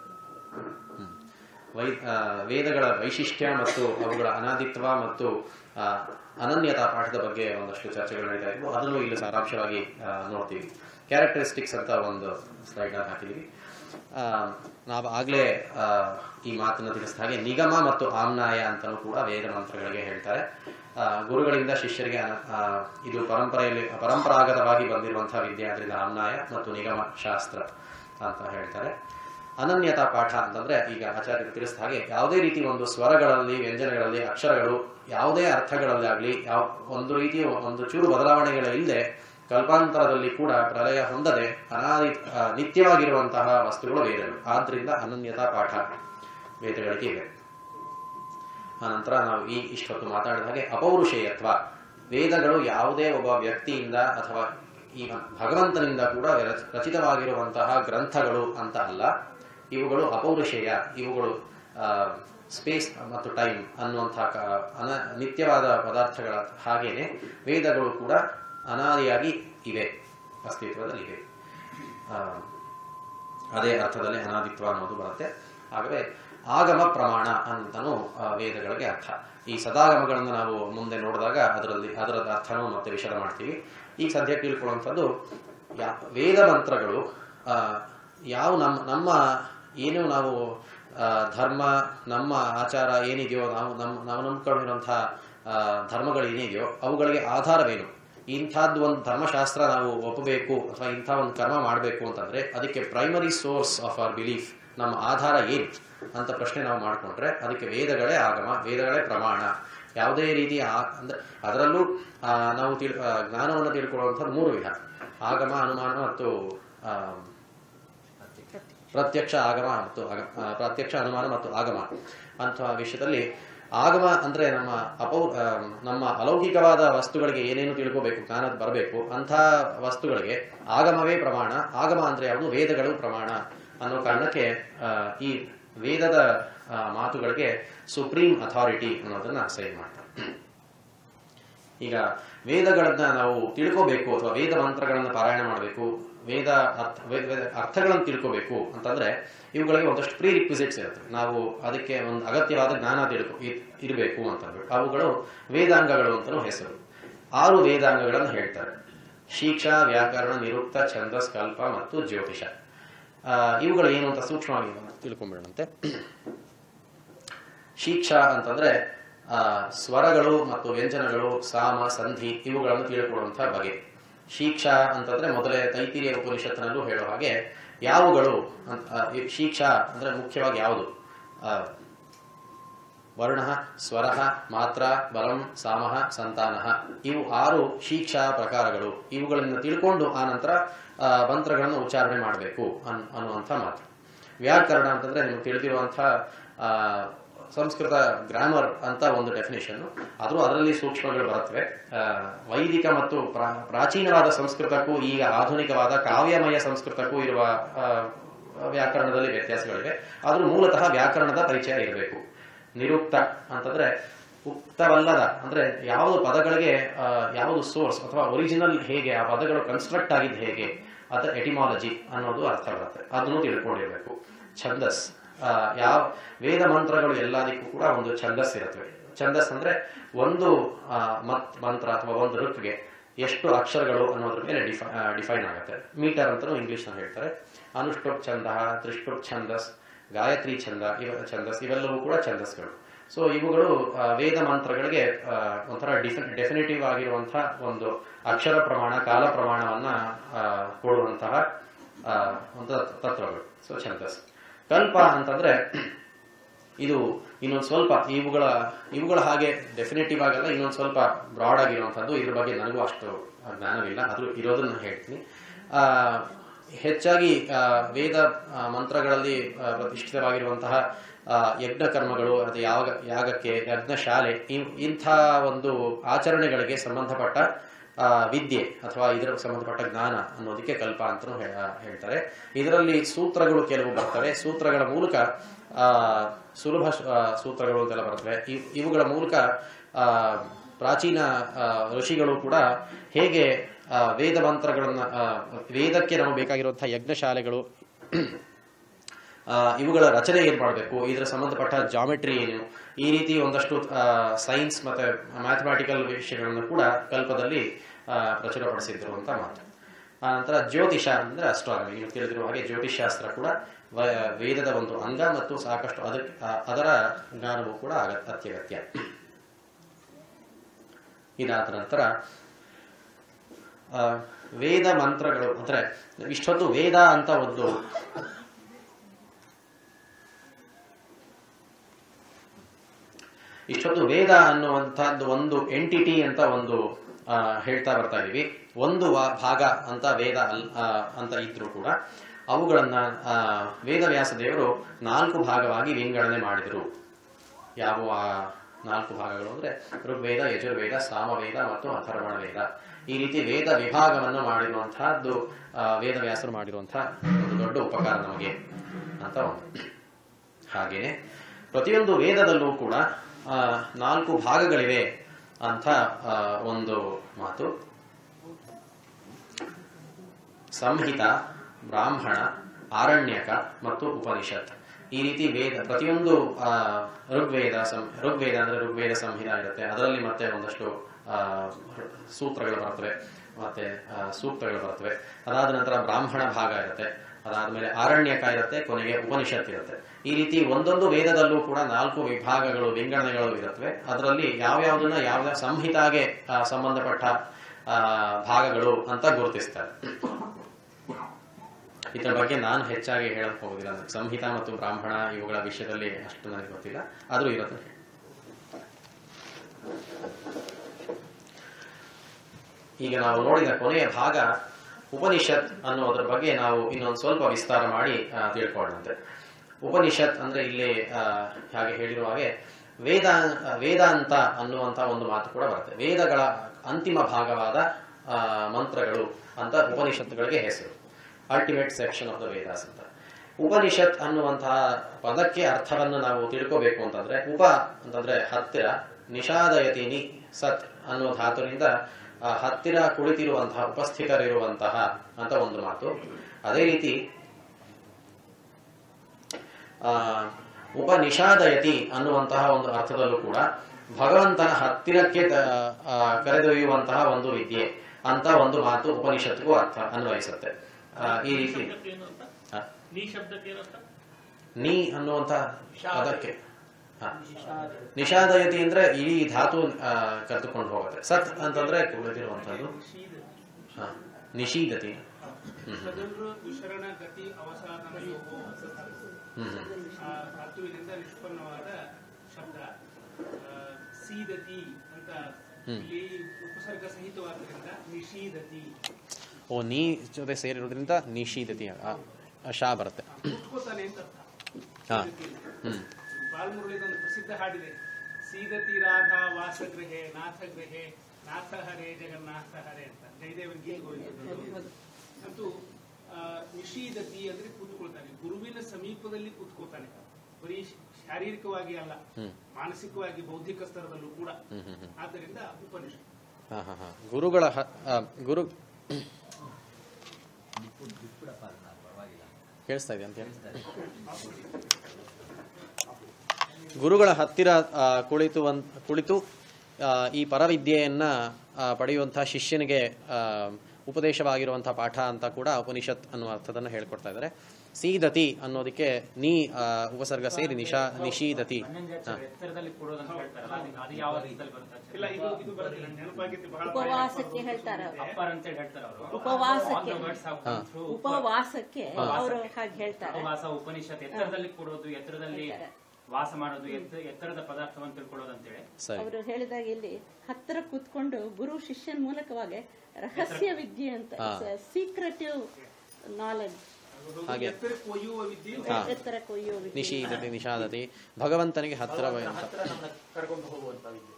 ವೇದಗಳ ವೈಶಿಷ್ಟ್ಯ ಮತ್ತು ಅವುಗಳ ಅನಾದಿತ್ವ ಮತ್ತು ಅನನ್ಯತಾ ಪಾಠದ ಬಗ್ಗೆ ಒಂದಷ್ಟು ಚರ್ಚೆಗಳು ನಡೀತಾ ಇದ್ವು. ಅದನ್ನು ಇಲ್ಲಿ ಸಾರಾಂಶವಾಗಿ ನೋಡ್ತೀವಿ. ಕ್ಯಾರೆಕ್ಟರಿಸ್ಟಿಕ್ಸ್ ಅಂತ ಒಂದು ಸ್ಲೈಡ್ ಹಾಕಿದ್ದೀವಿ. ನಾವು ಆಗಲೇ ಈ ಮಾತನ್ನು ತಿಳಿಸಿದ ಹಾಗೆ ನಿಗಮ ಮತ್ತು ಆಮ್ನಾಯ ಅಂತಲೂ ಕೂಡ ವೇದ ಮಂತ್ರಗಳಿಗೆ ಹೇಳ್ತಾರೆ. ಗುರುಗಳಿಂದ ಶಿಷ್ಯರಿಗೆ ಇದು ಪರಂಪರಾಗತವಾಗಿ ಬಂದಿರುವಂತಹ ವಿದ್ಯೆ, ಅದರಿಂದ ಆಮ್ನಾಯ ಮತ್ತು ನಿಗಮ ಶಾಸ್ತ್ರ ಅಂತ ಹೇಳ್ತಾರೆ. ಅನನ್ಯತಾ ಪಾಠ ಅಂತಂದ್ರೆ ಈಗ ಆಚಾರ್ಯರು ತಿಳಿಸಿದ ಹಾಗೆ ಯಾವುದೇ ರೀತಿ ಒಂದು ಸ್ವರಗಳಲ್ಲಿ, ವ್ಯಂಜನಗಳಲ್ಲಿ, ಅಕ್ಷರಗಳು ಯಾವುದೇ ಅರ್ಥಗಳಲ್ಲಿ ಆಗಲಿ ಒಂದು ರೀತಿಯ ಒಂದು ಚೂರು ಬದಲಾವಣೆಗಳಿಲ್ಲದೆ ಕಲ್ಪಾಂತರದಲ್ಲಿ ಕೂಡ ಪ್ರಲಯ ಹೊಂದದೆ ನಿತ್ಯವಾಗಿರುವಂತಹ ವಸ್ತುಗಳು ವೇದಗಳು. ಆದ್ರಿಂದ ಅನನ್ಯತಾ ಪಾಠ ವೇದಗಳಿಗೆ ಇವೆ. ಆನಂತರ ನಾವು ಇಷ್ಟೊತ್ತು ಮಾತಾಡಿದ ಹಾಗೆ ಅಪೌರುಷೇಯತ್ವ, ವೇದಗಳು ಯಾವುದೇ ಒಬ್ಬ ವ್ಯಕ್ತಿಯಿಂದ ಅಥವಾ ಈ ಭಗವಂತನಿಂದ ಕೂಡ ರಚಿತವಾಗಿರುವಂತಹ ಗ್ರಂಥಗಳು ಅಂತ ಅಲ್ಲ. ಇವುಗಳು ಅಪೌರುಷೇಯ, ಇವುಗಳು ಸ್ಪೇಸ್ ಮತ್ತು ಟೈಮ್ ಅನ್ನುವಂತಹ ನಿತ್ಯವಾದ ಪದಾರ್ಥಗಳ ಹಾಗೇನೆ ವೇದಗಳು ಕೂಡ ಅನಾದಿಯಾಗಿ ಇವೆ, ಅಸ್ತಿತ್ವದಲ್ಲಿವೆ. ಅದೇ ಅರ್ಥದಲ್ಲಿ ಅನಾದಿತ್ವ ಅನ್ನೋದು ಬರುತ್ತೆ. ಹಾಗவே ಆಗಮ ಪ್ರಮಾಣ ಅಂತನೂ ವೇದಗಳಿಗೆ ಅರ್ಥ. ಈ ಸದಾಗಮಗಳನ್ನು ನಾವು ಮುಂದೆ ನೋಡಿದಾಗ ಅದರ ಅರ್ಥನೂ ಮತ್ತೆ ವಿಷದ ಮಾಡ್ತೀವಿ. ಈಗ ಸದ್ಯಕ್ಕೆ ತಿಳ್ಕೊಳ್ಳುವಂಥದ್ದು ವೇದ ಮಂತ್ರಗಳು ಯಾವ ನಮ್ಮ ಏನು ನಾವು ಧರ್ಮ, ನಮ್ಮ ಆಚಾರ ಏನಿದೆಯೋ, ನಾವು ನಂಬ್ಕೊಂಡಿರುವಂತಹ ಧರ್ಮಗಳು ಏನಿದೆಯೋ ಅವುಗಳಿಗೆ ಆಧಾರವೇನು? ಇಂಥದ್ದು ಒಂದು ಧರ್ಮಶಾಸ್ತ್ರ ನಾವು ಒಪ್ಪಬೇಕು ಅಥವಾ ಇಂಥ ಒಂದು ಕರ್ಮ ಮಾಡಬೇಕು ಅಂತಂದ್ರೆ ಅದಕ್ಕೆ primary source of our belief, ನಮ್ಮ ಆಧಾರ ಏನು ಅಂತ ಪ್ರಶ್ನೆ ನಾವು ಮಾಡಿಕೊಂಡ್ರೆ ಅದಕ್ಕೆ ವೇದಗಳೇ ಆಗಮ, ವೇದಗಳೇ ಪ್ರಮಾಣ. ಯಾವುದೇ ರೀತಿ ಅಂದ್ರೆ ಅದರಲ್ಲೂ ನಾವು ಜ್ಞಾನವನ್ನು ತಿಳ್ಕೊಳ್ಳುವಂಥದ್ದು 3 ವಿಧ: ಆಗಮ, ಅನುಮಾನ ಮತ್ತು ಪ್ರತ್ಯಕ್ಷ. ಆಗಮ ಮತ್ತು ಪ್ರತ್ಯಕ್ಷ, ಅನುಮಾನ ಮತ್ತು ಆಗಮ ಅಂತಹ ವಿಷಯದಲ್ಲಿ ಆಗಮ ಅಂದ್ರೆ ನಮ್ಮ ಅಲೌಕಿಕವಾದ ವಸ್ತುಗಳಿಗೆ ಏನೇನು ತಿಳ್ಕೋಬೇಕು, ಜ್ಞಾನ ಬರಬೇಕು, ಅಂಥ ವಸ್ತುಗಳಿಗೆ ಆಗಮವೇ ಪ್ರಮಾಣ. ಆಗಮ ಅಂದ್ರೆ ಯಾವುದು? ವೇದಗಳು ಪ್ರಮಾಣ ಅನ್ನೋ ಕಾರಣಕ್ಕೆ ಈ ವೇದದ ಮಾತುಗಳಿಗೆ ಸುಪ್ರೀಂ ಅಥಾರಿಟಿ ಅನ್ನೋದನ್ನ ಸೈ ಮಾಡ್ತಾರೆ. ಈಗ ವೇದಗಳನ್ನ ನಾವು ತಿಳ್ಕೋಬೇಕು ಅಥವಾ ವೇದ ಮಂತ್ರಗಳನ್ನ ಪಾರಾಯಣ ಮಾಡಬೇಕು, ವೇದ ಅರ್ಥಗಳನ್ನು ತಿಳ್ಕೋಬೇಕು ಅಂತಂದ್ರೆ ಇವುಗಳಿಗೆ ಒಂದಷ್ಟು ಪ್ರೀ ರಿಕ್ವಿಸಿಟ್ಸ್ ಇರುತ್ತೆ. ನಾವು ಅದಕ್ಕೆ ಒಂದು ಅಗತ್ಯವಾದ ಜ್ಞಾನ ಇರಬೇಕು ಅಂತಂದ್ರೆ ಅವುಗಳು ವೇದಾಂಗಗಳು ಅಂತಲೂ ಹೆಸರು. 6 ವೇದಾಂಗಗಳನ್ನು ಹೇಳ್ತಾರೆ: ಶಿಕ್ಷಾ, ವ್ಯಾಕರಣ, ನಿರುಕ್ತ, ಛಂದಸ್, ಕಲ್ಪ ಮತ್ತು ಜ್ಯೋತಿಷ. ಇವುಗಳು ಏನು ಅಂತ ಸೂಕ್ಷ್ಮವಾಗಿ ತಿಳ್ಕೊಂಡ್ಬಿಡಂತೆ. ಶಿಕ್ಷಾ ಅಂತಂದ್ರೆ ಸ್ವರಗಳು ಮತ್ತು ವ್ಯಂಜನಗಳು, ಸಾಮ, ಸಂಧಿ ಇವುಗಳನ್ನು ತಿಳ್ಕೊಳ್ಳುವಂತಹ ಬಗೆ. ಶಿಕ್ಷಾ ಅಂತಂದ್ರೆ ಮೊದಲೇ ತೈತಿರಿಯ ಉಪನಿಷತ್ತಿನಲ್ಲೂ ಹೇಳೋ ಹಾಗೆ ಯಾವುಗಳು ಶಿಕ್ಷಾ ಅಂದ್ರೆ ಮುಖ್ಯವಾಗಿ ಯಾವುದು? ವರ್ಣ, ಸ್ವರ, ಮಾತ್ರ, ಬಲಂ, ಸಾಮಃ, ಸಂತಾನಃ. ಇವು 6 ಶಿಕ್ಷಾ ಪ್ರಕಾರಗಳು. ಇವುಗಳಿಂದ ತಿಳ್ಕೊಂಡು ಆ ನಂತರ ಮಂತ್ರಗಳನ್ನು ಉಚ್ಚಾರಣೆ ಮಾಡಬೇಕು ಅನ್ನುವಂಥ ಮಾತು. ವ್ಯಾಕರಣ ಅಂತಂದ್ರೆ ನಿಮಗೆ ತಿಳಿದಿರುವಂತಹ ಸಂಸ್ಕೃತ ಗ್ರಾಮರ್ ಅಂತ ಒಂದು ಡೆಫಿನೇಷನ್. ಅದರಲ್ಲಿ ಸೂಕ್ಷ್ಮಗಳು ಬರುತ್ತವೆ. ವೈದಿಕ ಮತ್ತು ಪ್ರಾಚೀನವಾದ ಸಂಸ್ಕೃತಕ್ಕೂ ಈಗ ಆಧುನಿಕವಾದ ಕಾವ್ಯಮಯ ಸಂಸ್ಕೃತಕ್ಕೂ ಇರುವ ವ್ಯಾಕರಣದಲ್ಲಿ ವ್ಯತ್ಯಾಸಗಳಿವೆ. ಆದರೂ ಮೂಲತಃ ವ್ಯಾಕರಣದ ಪರಿಚಯ ಇರಬೇಕು. ನಿರುಕ್ತ ಅಂತಂದ್ರೆ ಉಕ್ತವಲ್ಲದ ಅಂದ್ರೆ ಯಾವುದು ಪದಗಳಿಗೆ ಯಾವುದು ಸೋರ್ಸ್ ಅಥವಾ ಒರಿಜಿನಲ್, ಹೇಗೆ ಆ ಪದಗಳು ಕನ್ಸ್ಟ್ರಕ್ಟ್ ಆಗಿದ್ದು ಹೇಗೆ, ಅದರ ಎಟಿಮಾಲಜಿ ಅನ್ನೋದು ಅರ್ಥ ಬರುತ್ತೆ, ಅದನ್ನು ತಿಳ್ಕೊಂಡಿರ್ಬೇಕು. ಛಂದಸ್, ಯಾವ ವೇದ ಮಂತ್ರಗಳು ಎಲ್ಲದಕ್ಕೂ ಕೂಡ ಒಂದು ಛಂದಸ್ ಇರುತ್ತವೆ. ಛಂದಸ್ ಅಂದ್ರೆ ಒಂದು ಮಂತ್ರ ಅಥವಾ ಒಂದು ಋಕ್ಗೆ ಎಷ್ಟು ಅಕ್ಷರಗಳು ಅನ್ನೋದ್ರ ಮೇಲೆ ಡಿಫೈನ್ ಆಗುತ್ತೆ. ಮೀಟರ್ ಅಂತಲೂ ಇಂಗ್ಲಿಷ್ ನಲ್ಲಿ ಹೇಳ್ತಾರೆ. ಅನುಷ್ಠುಪ್ ಛಂದ, ತ್ರಿಷ್ಠುಪ್ ಛಂದಸ್, ಗಾಯತ್ರಿ ಛಂದಸ್ ಇವೆಲ್ಲವೂ ಕೂಡ ಛಂದಸ್ಗಳು. ಸೊ ಇವುಗಳು ವೇದ ಮಂತ್ರಗಳಿಗೆ ಒಂಥರ ಡೆಫಿನೇಟಿವ್ ಆಗಿರುವಂತಹ ಒಂದು ಅಕ್ಷರ ಪ್ರಮಾಣ, ಕಾಲ ಪ್ರಮಾಣವನ್ನ ಕೊಡುವಂತಹ ಒಂದು ತತ್ವಗಳು. ಸೊ ಛಂದಸ್. ಕಲ್ಪ ಅಂತಂದ್ರೆ ಇದು ಇನ್ನೊಂದು ಸ್ವಲ್ಪ ಇವುಗಳ ಹಾಗೆ ಡೆಫಿನೇಟಿವ್ ಆಗಲ್ಲ, ಇನ್ನೊಂದು ಸ್ವಲ್ಪ ಬ್ರಾಡ್ ಆಗಿರುವಂಥದ್ದು. ಇದ್ರ ಬಗ್ಗೆ ನನಗೂ ಅಷ್ಟು ಜ್ಞಾನವಿಲ್ಲ, ಅದು ಇರೋದನ್ನ ಹೇಳ್ತೀನಿ. ಹೆಚ್ಚಾಗಿ ವೇದ ಮಂತ್ರಗಳಲ್ಲಿ ಪ್ರತಿಷ್ಠಿತವಾಗಿರುವಂತಹ ಯಜ್ಞ ಕರ್ಮಗಳು, ಅದು ಯಾಗಕ್ಕೆ, ಯಜ್ಞಶಾಲೆ, ಇಂಥ ಒಂದು ಆಚರಣೆಗಳಿಗೆ ಸಂಬಂಧಪಟ್ಟ ವಿದ್ಯೆ ಅಥವಾ ಇದರ ಸಂಬಂಧಪಟ್ಟ ಜ್ಞಾನ ಅನ್ನೋದಕ್ಕೆ ಕಲ್ಪ ಅಂತಲೂ ಹೇಳ್ತಾರೆ. ಇದರಲ್ಲಿ ಸೂತ್ರಗಳು ಕೆಲವು ಬರ್ತವೆ. ಸೂತ್ರಗಳ ಮೂಲಕ ಸುಲಭ ಸೂತ್ರಗಳು ಅಂತೆಲ್ಲ ಬರ್ತವೆ. ಇವುಗಳ ಮೂಲಕ ಪ್ರಾಚೀನ ಋಷಿಗಳು ಕೂಡ ಹೇಗೆ ವೇದ ಮಂತ್ರಗಳನ್ನ, ವೇದಕ್ಕೆ ನಮಗೆ ಬೇಕಾಗಿರುವಂತಹ ಯಜ್ಞಶಾಲೆಗಳು, ಇವುಗಳ ರಚನೆ ಏನ್ ಮಾಡಬೇಕು, ಇದರ ಸಂಬಂಧಪಟ್ಟ ಜಾಮೆಟ್ರಿ ಏನು, ಈ ರೀತಿ ಒಂದಷ್ಟು ಸೈನ್ಸ್ ಮತ್ತೆ ಮ್ಯಾಥಮ್ಯಾಟಿಕಲ್ ವಿಷಯಗಳನ್ನು ಕೂಡ ಕಲ್ಪದಲ್ಲಿ ಪ್ರಚುರಪಡಿಸಿದ್ರು ಅಂತ ಮಾತು. ಆ ನಂತರ ಜ್ಯೋತಿಷ ಅಂದ್ರೆ ಅಸ್ಟ್ರಾನಮಿ. ನೀವು ತಿಳಿದಿರುವ ಹಾಗೆ ಜ್ಯೋತಿಷ್ ಶಾಸ್ತ್ರ ಕೂಡ ವೇದದ ಒಂದು ಅಂಗ ಮತ್ತು ಸಾಕಷ್ಟು ಅದರ ಜ್ಞಾನವೂ ಕೂಡ ಅತ್ಯಗತ್ಯ. ಇದಾದ ನಂತರ ವೇದ ಮಂತ್ರಗಳು ಅಂದರೆ ಇಷ್ಟೊಂದು ವೇದ ಅಂತ ಇಷ್ಟೊಂದು ವೇದ ಅನ್ನುವಂಥದ್ದು ಒಂದು ಎಂಟಿಟಿ ಅಂತ ಹೇಳ್ತಾ ಬರ್ತಾ ಇದೀವಿ. ಒಂದು ಭಾಗ ಅಂತ ವೇದ ಅಂತ ಇದ್ರೂ ಕೂಡ ಅವುಗಳನ್ನ ವೇದವ್ಯಾಸ ದೇವರು 4 ಭಾಗವಾಗಿ ವಿಂಗಡಣೆ ಮಾಡಿದರು. ಯಾವ 4 ಭಾಗಗಳು ಅಂದ್ರೆ ಋಗ್ವೇದ, ಯಜುರ್ವೇದ, ಸಾಮವೇದ ಮತ್ತು ಅಥರ್ವಣ ವೇದ. ಈ ರೀತಿ ವೇದ ವಿಭಾಗವನ್ನು ಮಾಡಿರುವಂತಹದ್ದು ವೇದವ್ಯಾಸರು ಮಾಡಿರುವಂತಹ ಒಂದು ದೊಡ್ಡ ಉಪಕಾರ ನಮಗೆ ಅಂತ ಒಂದು. ಹಾಗೆಯೇ ಪ್ರತಿಯೊಂದು ವೇದದಲ್ಲೂ ಕೂಡ 4 ಭಾಗಗಳಿವೆ ಅಂತ ಒಂದು ಮಾತು. ಸಂಹಿತ, ಬ್ರಾಹ್ಮಣ, ಆರಣ್ಯಕ ಮತ್ತು ಉಪನಿಷತ್. ಈ ರೀತಿ ಪ್ರತಿಯೊಂದು ಋಗ್ವೇದ ಅಂದ್ರೆ ಋಗ್ವೇದ ಸಂಹಿತ ಇರುತ್ತೆ, ಅದರಲ್ಲಿ ಮತ್ತೆ ಒಂದಷ್ಟು ಸೂತ್ರಗಳು ಬರ್ತವೆ, ಮತ್ತೆ ಸೂಕ್ತಗಳು ಬರ್ತವೆ. ಅದಾದ ನಂತರ ಬ್ರಾಹ್ಮಣ ಭಾಗ ಇರುತ್ತೆ, ಅದಾದ್ಮೇಲೆ ಆರಣ್ಯಕ ಇರುತ್ತೆ, ಕೊನೆಗೆ ಉಪನಿಷತ್ ಇರುತ್ತೆ. ಈ ರೀತಿ ಒಂದೊಂದು ವೇದದಲ್ಲೂ ಕೂಡ 4 ವಿಭಾಗಗಳು, ವಿಂಗಡಣೆಗಳು ಇರುತ್ತವೆ. ಅದರಲ್ಲಿ ಯಾವ್ಯಾವುದನ್ನ ಯಾವ ಸಂಹಿತಾಗೆ ಸಂಬಂಧಪಟ್ಟ ಭಾಗಗಳು ಅಂತ ಗುರುತಿಸ್ತಾರೆ. ಇದರ ಬಗ್ಗೆ ನಾನು ಹೆಚ್ಚಾಗಿ ಹೇಳಕ್ ಹೋಗುದಿಲ್ಲ. ಸಂಹಿತ ಮತ್ತು ಬ್ರಾಹ್ಮಣ ಇವುಗಳ ವಿಷಯದಲ್ಲಿ ಅಷ್ಟು ನನಗೆ ಗೊತ್ತಿಲ್ಲ, ಆದ್ರೂ ಇರುತ್ತೆ. ಈಗ ನಾವು ನೋಡಿದ ಕೊನೆಯ ಭಾಗ ಉಪನಿಷತ್ ಅನ್ನೋದ್ರ ಬಗ್ಗೆ ನಾವು ಇನ್ನೊಂದು ಸ್ವಲ್ಪ ವಿಸ್ತಾರ ಮಾಡಿ ತಿಳ್ಕೊಳ್ಳುವಂತೆ. ಉಪನಿಷತ್ ಅಂದ್ರೆ ಇಲ್ಲಿ ಹಾಗೆ ಹೇಳಿರುವ ಹಾಗೆ ವೇದಾಂತ ಅನ್ನುವಂತ ಒಂದು ಮಾತು ಕೂಡ ಬರುತ್ತೆ. ವೇದಗಳ ಅಂತಿಮ ಭಾಗವಾದ ಮಂತ್ರಗಳು ಅಂತ ಉಪನಿಷತ್ತುಗಳಿಗೆ ಹೆಸರು. Ultimate section of the Vedas ಅಂತ. ಉಪನಿಷತ್ ಅನ್ನುವಂತಹ ಪದಕ್ಕೆ ಅರ್ಥವನ್ನು ನಾವು ತಿಳ್ಕೋಬೇಕು ಅಂತಂದ್ರೆ, ಉಪ ಅಂತಂದ್ರೆ ಹತ್ತಿರ, ನಿಷಾದಯತಿ ನಿ ಸತ್ ಅನ್ನುವ ಧಾತುವಿನಿಂದ ಹತ್ತಿರ ಕುಳಿತಿರುವಂತಹ, ಉಪಸ್ಥಿತರಿರುವಂತಹ ಅಂತ ಒಂದು ಮಾತು. ಅದೇ ರೀತಿ ಉಪನಿಷಾದಯತಿ ಅನ್ನುವಂತಹ ಒಂದು ಅರ್ಥದಲ್ಲೂ ಕೂಡ ಭಗವಂತನ ಹತ್ತಿರಕ್ಕೆ ಕರೆದೊಯ್ಯುವಂತಹ ಒಂದು ವಿದ್ಯೆ ಅಂತ ಒಂದು ಮಾತು ಉಪನಿಷತ್ಗೂ ಅರ್ಥ ಅನ್ವಯಿಸುತ್ತೆ. ಈ ರೀತಿ ನೀ ಅನ್ನುವಂತ ಅದಕ್ಕೆ ನಿಷಾದಯತಿ ಅಂದ್ರೆ ಇಡೀ ಧಾತು ಕರೆದುಕೊಂಡು ಹೋಗುತ್ತೆ. ಸತ್ ಅಂತಂದ್ರೆ ಕುಳಿತಿರುವಂತದ್ದು. ನಿಷೀದತಿ ಧಾತುವಿನಿಂದ ನಿಷ್ಪನ್ನವಾದ ಶಬ್ದ ಸೀದತಿ ಅಂತ ಇಲ್ಲಿ ಉಪಸರ್ಗ ಸಹಿತವಾದ್ರಿಂದ ನಿಷೀದತಿ. ಓ, ನೀ ಜೊತೆ ಸೇರಿರೋದ್ರಿಂದ ನಿಷೀದತಿ ಶಾ ಬರುತ್ತೆ. ಕುತ್ಕೋತಾನೆ ಅಂತ ಅರ್ಥ. ಬಾಲ್ಮುರಳಿದೊಂದು ಪ್ರಸಿದ್ಧ ಹಾಡಿದೆ, ಸೀದತಿ ರಾಧಾ ವಾಸಗೃಹೆ ನಾಥಗೃಹೆ ನಾಥ ಹರೇ ಜಗನ್ನಾಥ ಹರೇ ಅಂತ ಜಯದೇವನ್ ಗೀತೆ. ಅಂತೂ ನಿಷೀದತಿ ಅಂದ್ರೆ ಕೂತ್ಕೊಳ್ತಾನೆ, ಗುರುವಿನ ಸಮೀಪದಲ್ಲಿ ಕೂತ್ಕೊಳ್ತಾನೆ. ಬರೀ ಶಾರೀರಿಕವಾಗಿ ಅಲ್ಲ, ಮಾನಸಿಕವಾಗಿ ಬೌದ್ಧಿಕ ಸ್ತರದಲ್ಲೂ ಕೂಡ. ಆದ್ದರಿಂದ ಉಪನಿಷತ್ ಗುರುಗಳ ಕೇಳಿಸ್ತಾ ಇದೆ ಅಂತ ಗುರುಗಳ ಹತ್ತಿರ ಕುಳಿತು ಈ ಪರವಿದ್ಯೆಯನ್ನ ಪಡೆಯುವಂತಹ ಶಿಷ್ಯನಿಗೆ ಉಪದೇಶವಾಗಿರುವಂತಹ ಪಾಠ ಅಂತ ಕೂಡ ಉಪನಿಷತ್ ಅನ್ನುವ ಅರ್ಥದನ್ನು ಹೇಳ್ಕೊಡ್ತಾ ಇದ್ದಾರೆ. ಸೀದತಿ ಅನ್ನೋದಕ್ಕೆ ನೀ ಉಪಸರ್ಗ ಸೇರಿ ನಿಷೀದತಿ. ಉಪವಾಸಕ್ಕೆ ಹೇಳ್ತಾರೆ, ಉಪವಾಸಕ್ಕೆ ಅವರು ಹಾಗೆ ಹೇಳ್ತಾರೆ. ಉಪನಿಷತ್ ಎತ್ತರದಲ್ಲಿ ಕೂಡೋದು, ಎತ್ತರದಲ್ಲಿ ವಾಸ ಮಾಡೋದು, ಎತ್ತರದ ಪದಾರ್ಥವನ್ನು ತಿಳ್ಕೊಳ್ಳೋದು ಅಂತೇಳಿ ಅವರು ಹೇಳಿದಾಗ ಇಲ್ಲಿ ಹತ್ತಿರ ಕೂತ್ಕೊಂಡು ಗುರು ಶಿಷ್ಯನ ಮೂಲಕವಾಗಿ ರಹಸ್ಯ ವಿದ್ಯೆ ಅಂತ, ಸೀಕ್ರೆಟಿವ್ ನಾಲೆಡ್ಜ್, ಎತ್ತರ ಕೊಯ್ಯುವ ವಿದ್ಯೆ. ನಿಷೀದತಿ ನಿಷಾದತಿ ಭಗವಂತನಿಗೆ ಹತ್ತಿರ ಕರ್ಕೊಂಡು ಹೋಗುವಂತ ವಿದ್ಯೆ.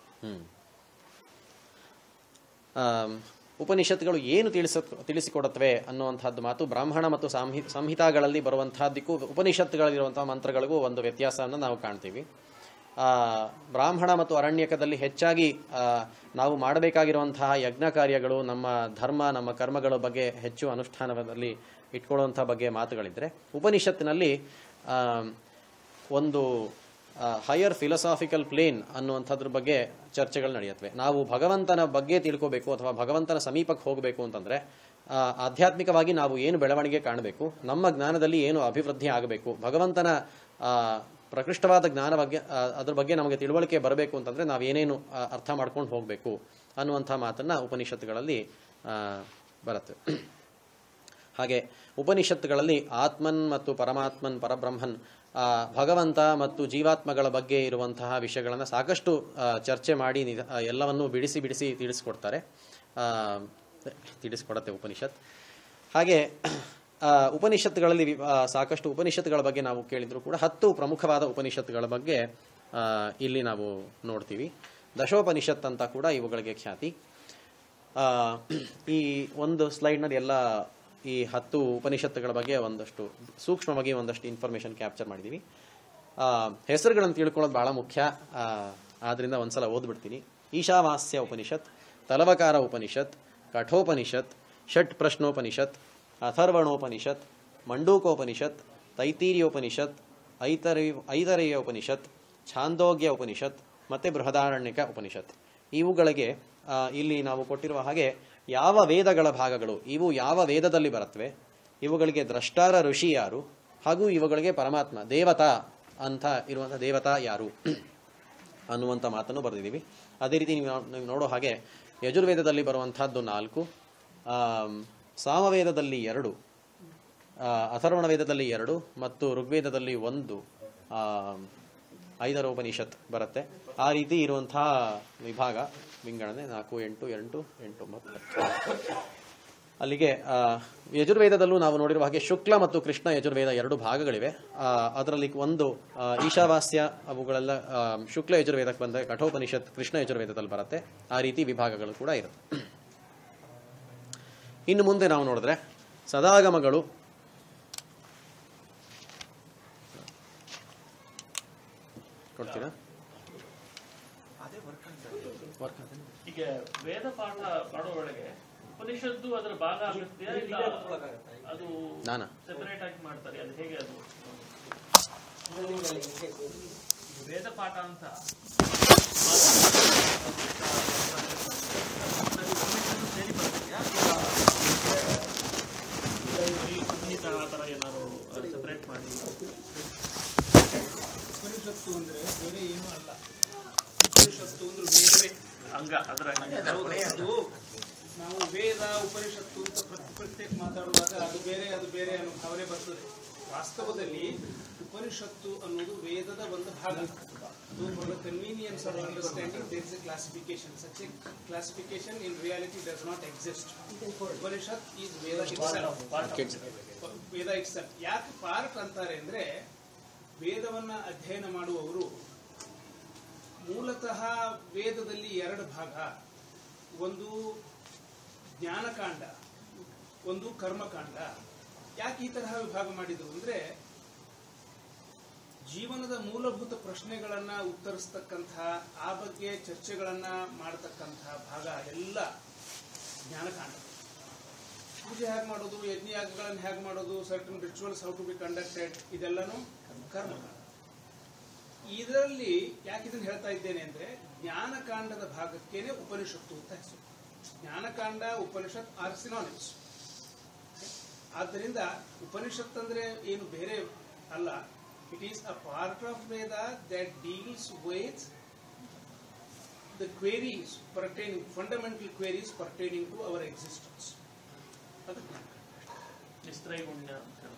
ಉಪನಿಷತ್ತುಗಳು ಏನು ತಿಳಿಸಿಕೊಡುತ್ತವೆ ಅನ್ನುವಂಥದ್ದು ಮಾತು. ಬ್ರಾಹ್ಮಣ ಮತ್ತು ಸಂಹಿತಾಗಳಲ್ಲಿ ಬರುವಂತಹದ್ದಕ್ಕೂ ಉಪನಿಷತ್ತುಗಳಲ್ಲಿರುವಂತಹ ಮಂತ್ರಗಳಿಗೂ ಒಂದು ವ್ಯತ್ಯಾಸವನ್ನು ನಾವು ಕಾಣ್ತೀವಿ. ಬ್ರಾಹ್ಮಣ ಮತ್ತು ಅರಣ್ಯಕದಲ್ಲಿ ಹೆಚ್ಚಾಗಿ ನಾವು ಮಾಡಬೇಕಾಗಿರುವಂತಹ ಯಜ್ಞ ಕಾರ್ಯಗಳು, ನಮ್ಮ ಧರ್ಮ, ನಮ್ಮ ಕರ್ಮಗಳ ಬಗ್ಗೆ ಹೆಚ್ಚು ಅನುಷ್ಠಾನದಲ್ಲಿ ಇಟ್ಕೊಳ್ಳುವಂಥ ಬಗ್ಗೆ ಮಾತುಗಳಿದ್ರೆ, ಉಪನಿಷತ್ತಿನಲ್ಲಿ ಒಂದು ಹೈಯರ್ ಫಿಲಸಾಫಿಕಲ್ ಪ್ಲೇನ್ ಅನ್ನುವಂಥದ್ರ ಬಗ್ಗೆ ಚರ್ಚೆಗಳು ನಡೆಯುತ್ತವೆ. ನಾವು ಭಗವಂತನ ಬಗ್ಗೆ ತಿಳ್ಕೋಬೇಕು ಅಥವಾ ಭಗವಂತನ ಸಮೀಪಕ್ಕೆ ಹೋಗಬೇಕು ಅಂತಂದ್ರೆ ಆಧ್ಯಾತ್ಮಿಕವಾಗಿ ನಾವು ಏನು ಬೆಳವಣಿಗೆ ಕಾಣಬೇಕು, ನಮ್ಮ ಜ್ಞಾನದಲ್ಲಿ ಏನು ಅಭಿವೃದ್ಧಿ ಆಗಬೇಕು, ಭಗವಂತನ ಪ್ರಕೃಷ್ಟವಾದ ಜ್ಞಾನ ಬಗ್ಗೆ ಅದ್ರ ಬಗ್ಗೆ ನಮಗೆ ತಿಳುವಳಿಕೆ ಬರಬೇಕು ಅಂತಂದರೆ ನಾವೇನೇನು ಅರ್ಥ ಮಾಡ್ಕೊಂಡು ಹೋಗಬೇಕು ಅನ್ನುವಂಥ ಮಾತನ್ನು ಉಪನಿಷತ್ತುಗಳಲ್ಲಿ ಬರುತ್ತೆ. ಹಾಗೆ ಉಪನಿಷತ್ತುಗಳಲ್ಲಿ ಆತ್ಮನ್ ಮತ್ತು ಪರಮಾತ್ಮನ್, ಪರಬ್ರಹ್ಮನ್, ಭಗವಂತ ಮತ್ತು ಜೀವಾತ್ಮಗಳ ಬಗ್ಗೆ ಇರುವಂತಹ ವಿಷಯಗಳನ್ನು ಸಾಕಷ್ಟು ಚರ್ಚೆ ಮಾಡಿ ಎಲ್ಲವನ್ನೂ ಬಿಡಿಸಿ ತಿಳಿಸ್ಕೊಡತ್ತೆ ಉಪನಿಷತ್. ಹಾಗೆ ಉಪನಿಷತ್ತುಗಳಲ್ಲಿ ಸಾಕಷ್ಟು ಉಪನಿಷತ್ತುಗಳ ಬಗ್ಗೆ ನಾವು ಕೇಳಿದ್ರು ಕೂಡ 10 ಪ್ರಮುಖವಾದ ಉಪನಿಷತ್ತುಗಳ ಬಗ್ಗೆ ಇಲ್ಲಿ ನಾವು ನೋಡ್ತೀವಿ. ದಶೋಪನಿಷತ್ ಅಂತ ಕೂಡ ಇವುಗಳಿಗೆ ಖ್ಯಾತಿ. ಈ ಒಂದು ಸ್ಲೈಡ್ನಲ್ಲಿ ಎಲ್ಲ ಈ 10 ಉಪನಿಷತ್ತುಗಳ ಬಗ್ಗೆ ಒಂದಷ್ಟು ಸೂಕ್ಷ್ಮವಾಗಿ ಒಂದಷ್ಟು ಇನ್ಫಾರ್ಮೇಷನ್ ಕ್ಯಾಪ್ಚರ್ ಮಾಡಿದ್ದೀವಿ. ಹೆಸರುಗಳನ್ನು ತಿಳ್ಕೊಳ್ಳೋದು ಭಾಳ ಮುಖ್ಯ, ಆದ್ದರಿಂದ ಒಂದ್ಸಲ ಓದ್ಬಿಡ್ತೀನಿ. ಈಶಾವಾಸ್ಯ ಉಪನಿಷತ್, ತಲವಕಾರ ಉಪನಿಷತ್, ಕಠೋಪನಿಷತ್, ಷಟ್ ಪ್ರಶ್ನೋಪನಿಷತ್, ಅಥರ್ವಣೋಪನಿಷತ್, ಮಂಡೂಕೋಪನಿಷತ್, ತೈತೀರಿಯೋಪನಿಷತ್, ಐತರೇಯ ಉಪನಿಷತ್, ಛಾಂದೋಗ್ಯ ಉಪನಿಷತ್ ಮತ್ತು ಬೃಹದಾರಣ್ಯಕ ಉಪನಿಷತ್. ಇವುಗಳಿಗೆ ಇಲ್ಲಿ ನಾವು ಕೊಟ್ಟಿರುವ ಹಾಗೆ ಯಾವ ವೇದಗಳ ಭಾಗಗಳು, ಇವು ಯಾವ ವೇದದಲ್ಲಿ ಬರುತ್ತವೆ, ಇವುಗಳಿಗೆ ದ್ರಷ್ಟಾರ ಋಷಿ ಯಾರು, ಹಾಗೂ ಇವುಗಳಿಗೆ ಪರಮಾತ್ಮ ದೇವತಾ ಅಂತ ಇರುವಂಥ ದೇವತಾ ಯಾರು ಅನ್ನುವಂಥ ಮಾತನ್ನು ಬರೆದಿದ್ದೀವಿ. ಅದೇ ರೀತಿ ನೀವು ನೋಡೋ ಹಾಗೆ ಯಜುರ್ವೇದದಲ್ಲಿ ಬರುವಂಥದ್ದು 4, ಸಾಮವೇದದಲ್ಲಿ 2, ಅಥರ್ವಣ ವೇದದಲ್ಲಿ 2 ಮತ್ತು ಋಗ್ವೇದದಲ್ಲಿ 1 ಐದರ ಉಪನಿಷತ್ ಬರುತ್ತೆ. ಆ ರೀತಿ ಇರುವಂತಹ ವಿಭಾಗ ವಿಂಗಡಣೆ 4, 8, 8, 8, 9. ಅಲ್ಲಿಗೆ ಯಜುರ್ವೇದದಲ್ಲೂ ನಾವು ನೋಡಿರುವ ಹಾಗೆ ಶುಕ್ಲ ಮತ್ತು ಕೃಷ್ಣ ಯಜುರ್ವೇದ 2 ಭಾಗಗಳಿವೆ. ಅದರಲ್ಲಿ ಒಂದು ಈಶಾವಾಸ್ಯ, ಅವುಗಳೆಲ್ಲ ಶುಕ್ಲ ಯಜುರ್ವೇದಕ್ಕೆ ಬಂದರೆ ಕಠೋಪನಿಷತ್ ಕೃಷ್ಣ ಯಜುರ್ವೇದದಲ್ಲಿ ಬರುತ್ತೆ. ಆ ರೀತಿ ವಿಭಾಗಗಳು ಕೂಡ ಇರುತ್ತೆ. ಇನ್ನು ಮುಂದೆ ನಾವು ನೋಡಿದ್ರೆ ಸದಾಗಮಗಳು, ಕೊಡ್ತೀರಾ? ಈಗ ವೇದ ಪಾಠ ಮಾಡೋದ್ರೊಳಗೆ ಉಪನಿಷತ್ತು ಅದರ ಭಾಗ ಆಗುತ್ತೆಯಾ ಇಲ್ಲ ಅದು ಸೆಪರೇಟ್ ಆಗಿ ಮಾಡ್ತಾರೆ, ಅದು ಹೇಗೆ? ಅದು ವೇದ ಪಾಠ ಅಂತ ಸೇರಿ ಬರ್ತೀಯಾ ಆ ಥರ ಏನಾದ್ರು ಸೆಪರೇಟ್ ಮಾಡಿ? ಉಪನಿಷತ್ತು ಅಂದ್ರೆ ಬೇರೆ ಏನೂ ಅಲ್ಲ. ಉಪನಿಷತ್ತು ಅಂದ್ರೆ ವೇದವೇ ಹಂಗ ಅದರ ನಾವು ವೇದ ಉಪನಿಷತ್ತು ಅಂತ ಪ್ರತ್ಯೇಕ ಮಾತಾಡುವಾಗ ಅದು ಬೇರೆ ಅನ್ನೋ ಭಾವನೆ ಬರ್ತದೆ. ವಾಸ್ತವದಲ್ಲಿ ಉಪನಿಷತ್ತು ಅನ್ನೋದು ವೇದದ ಒಂದು ಭಾಗ. For the convenience of understanding, there is a classification. Such a classification in reality does not exist. Upanishad is Veda itself. Veda itself. ಯಾಕೆ ಪಾರ್ಟ್ ಅಂತಾರೆ ಅಂದ್ರೆ, ವೇದವನ್ನ ಅಧ್ಯಯನ ಮಾಡುವವರು ಮೂಲತಃ ವೇದದಲ್ಲಿ 2 ಭಾಗ, ಒಂದು ಜ್ಞಾನಕಾಂಡ, ಒಂದು ಕರ್ಮಕಾಂಡ. ಯಾಕೆ ಈ ತರಹ ವಿಭಾಗ ಮಾಡಿದ್ರು ಅಂದ್ರೆ, ಜೀವನದ ಮೂಲಭೂತ ಪ್ರಶ್ನೆಗಳನ್ನ ಉತ್ತರಿಸ್ತಕ್ಕಂತಹ, ಆ ಬಗ್ಗೆ ಚರ್ಚೆಗಳನ್ನ ಮಾಡತಕ್ಕಂತಹ ಭಾಗ ಎಲ್ಲ ಜ್ಞಾನಕಾಂಡ. ಪೂಜೆ ಹೇಗೆ ಮಾಡೋದು, ಯಜ್ಞಯಾಗಗಳನ್ನು ಹೇಗೆ ಮಾಡೋದು, certain rituals how to be conducted, ಇದೆಲ್ಲನೂ ಕರ್ಮಕಾಂಡ. ಇದರಲ್ಲಿ ಯಾಕೆ ಇದನ್ನು ಹೇಳ್ತಾ ಇದ್ದೇನೆ ಅಂದ್ರೆ, ಜ್ಞಾನಕಾಂಡದ ಭಾಗಕ್ಕೇನೆ ಉಪನಿಷತ್ತು ಅಂತ ಹೆಸರು. ಜ್ಞಾನಕಾಂಡ ಉಪನಿಷತ್ ಆರ್ ಸಿನಾನಿಮ್ಸ್. ಆದ್ದರಿಂದ ಉಪನಿಷತ್ ಅಂದ್ರೆ ಏನು ಬೇರೆ ಅಲ್ಲ. It is a part of Veda that deals with the queries pertaining, fundamental queries pertaining to our existence. ನಿಸ್ತ್ರೈಗುಣ್ಯ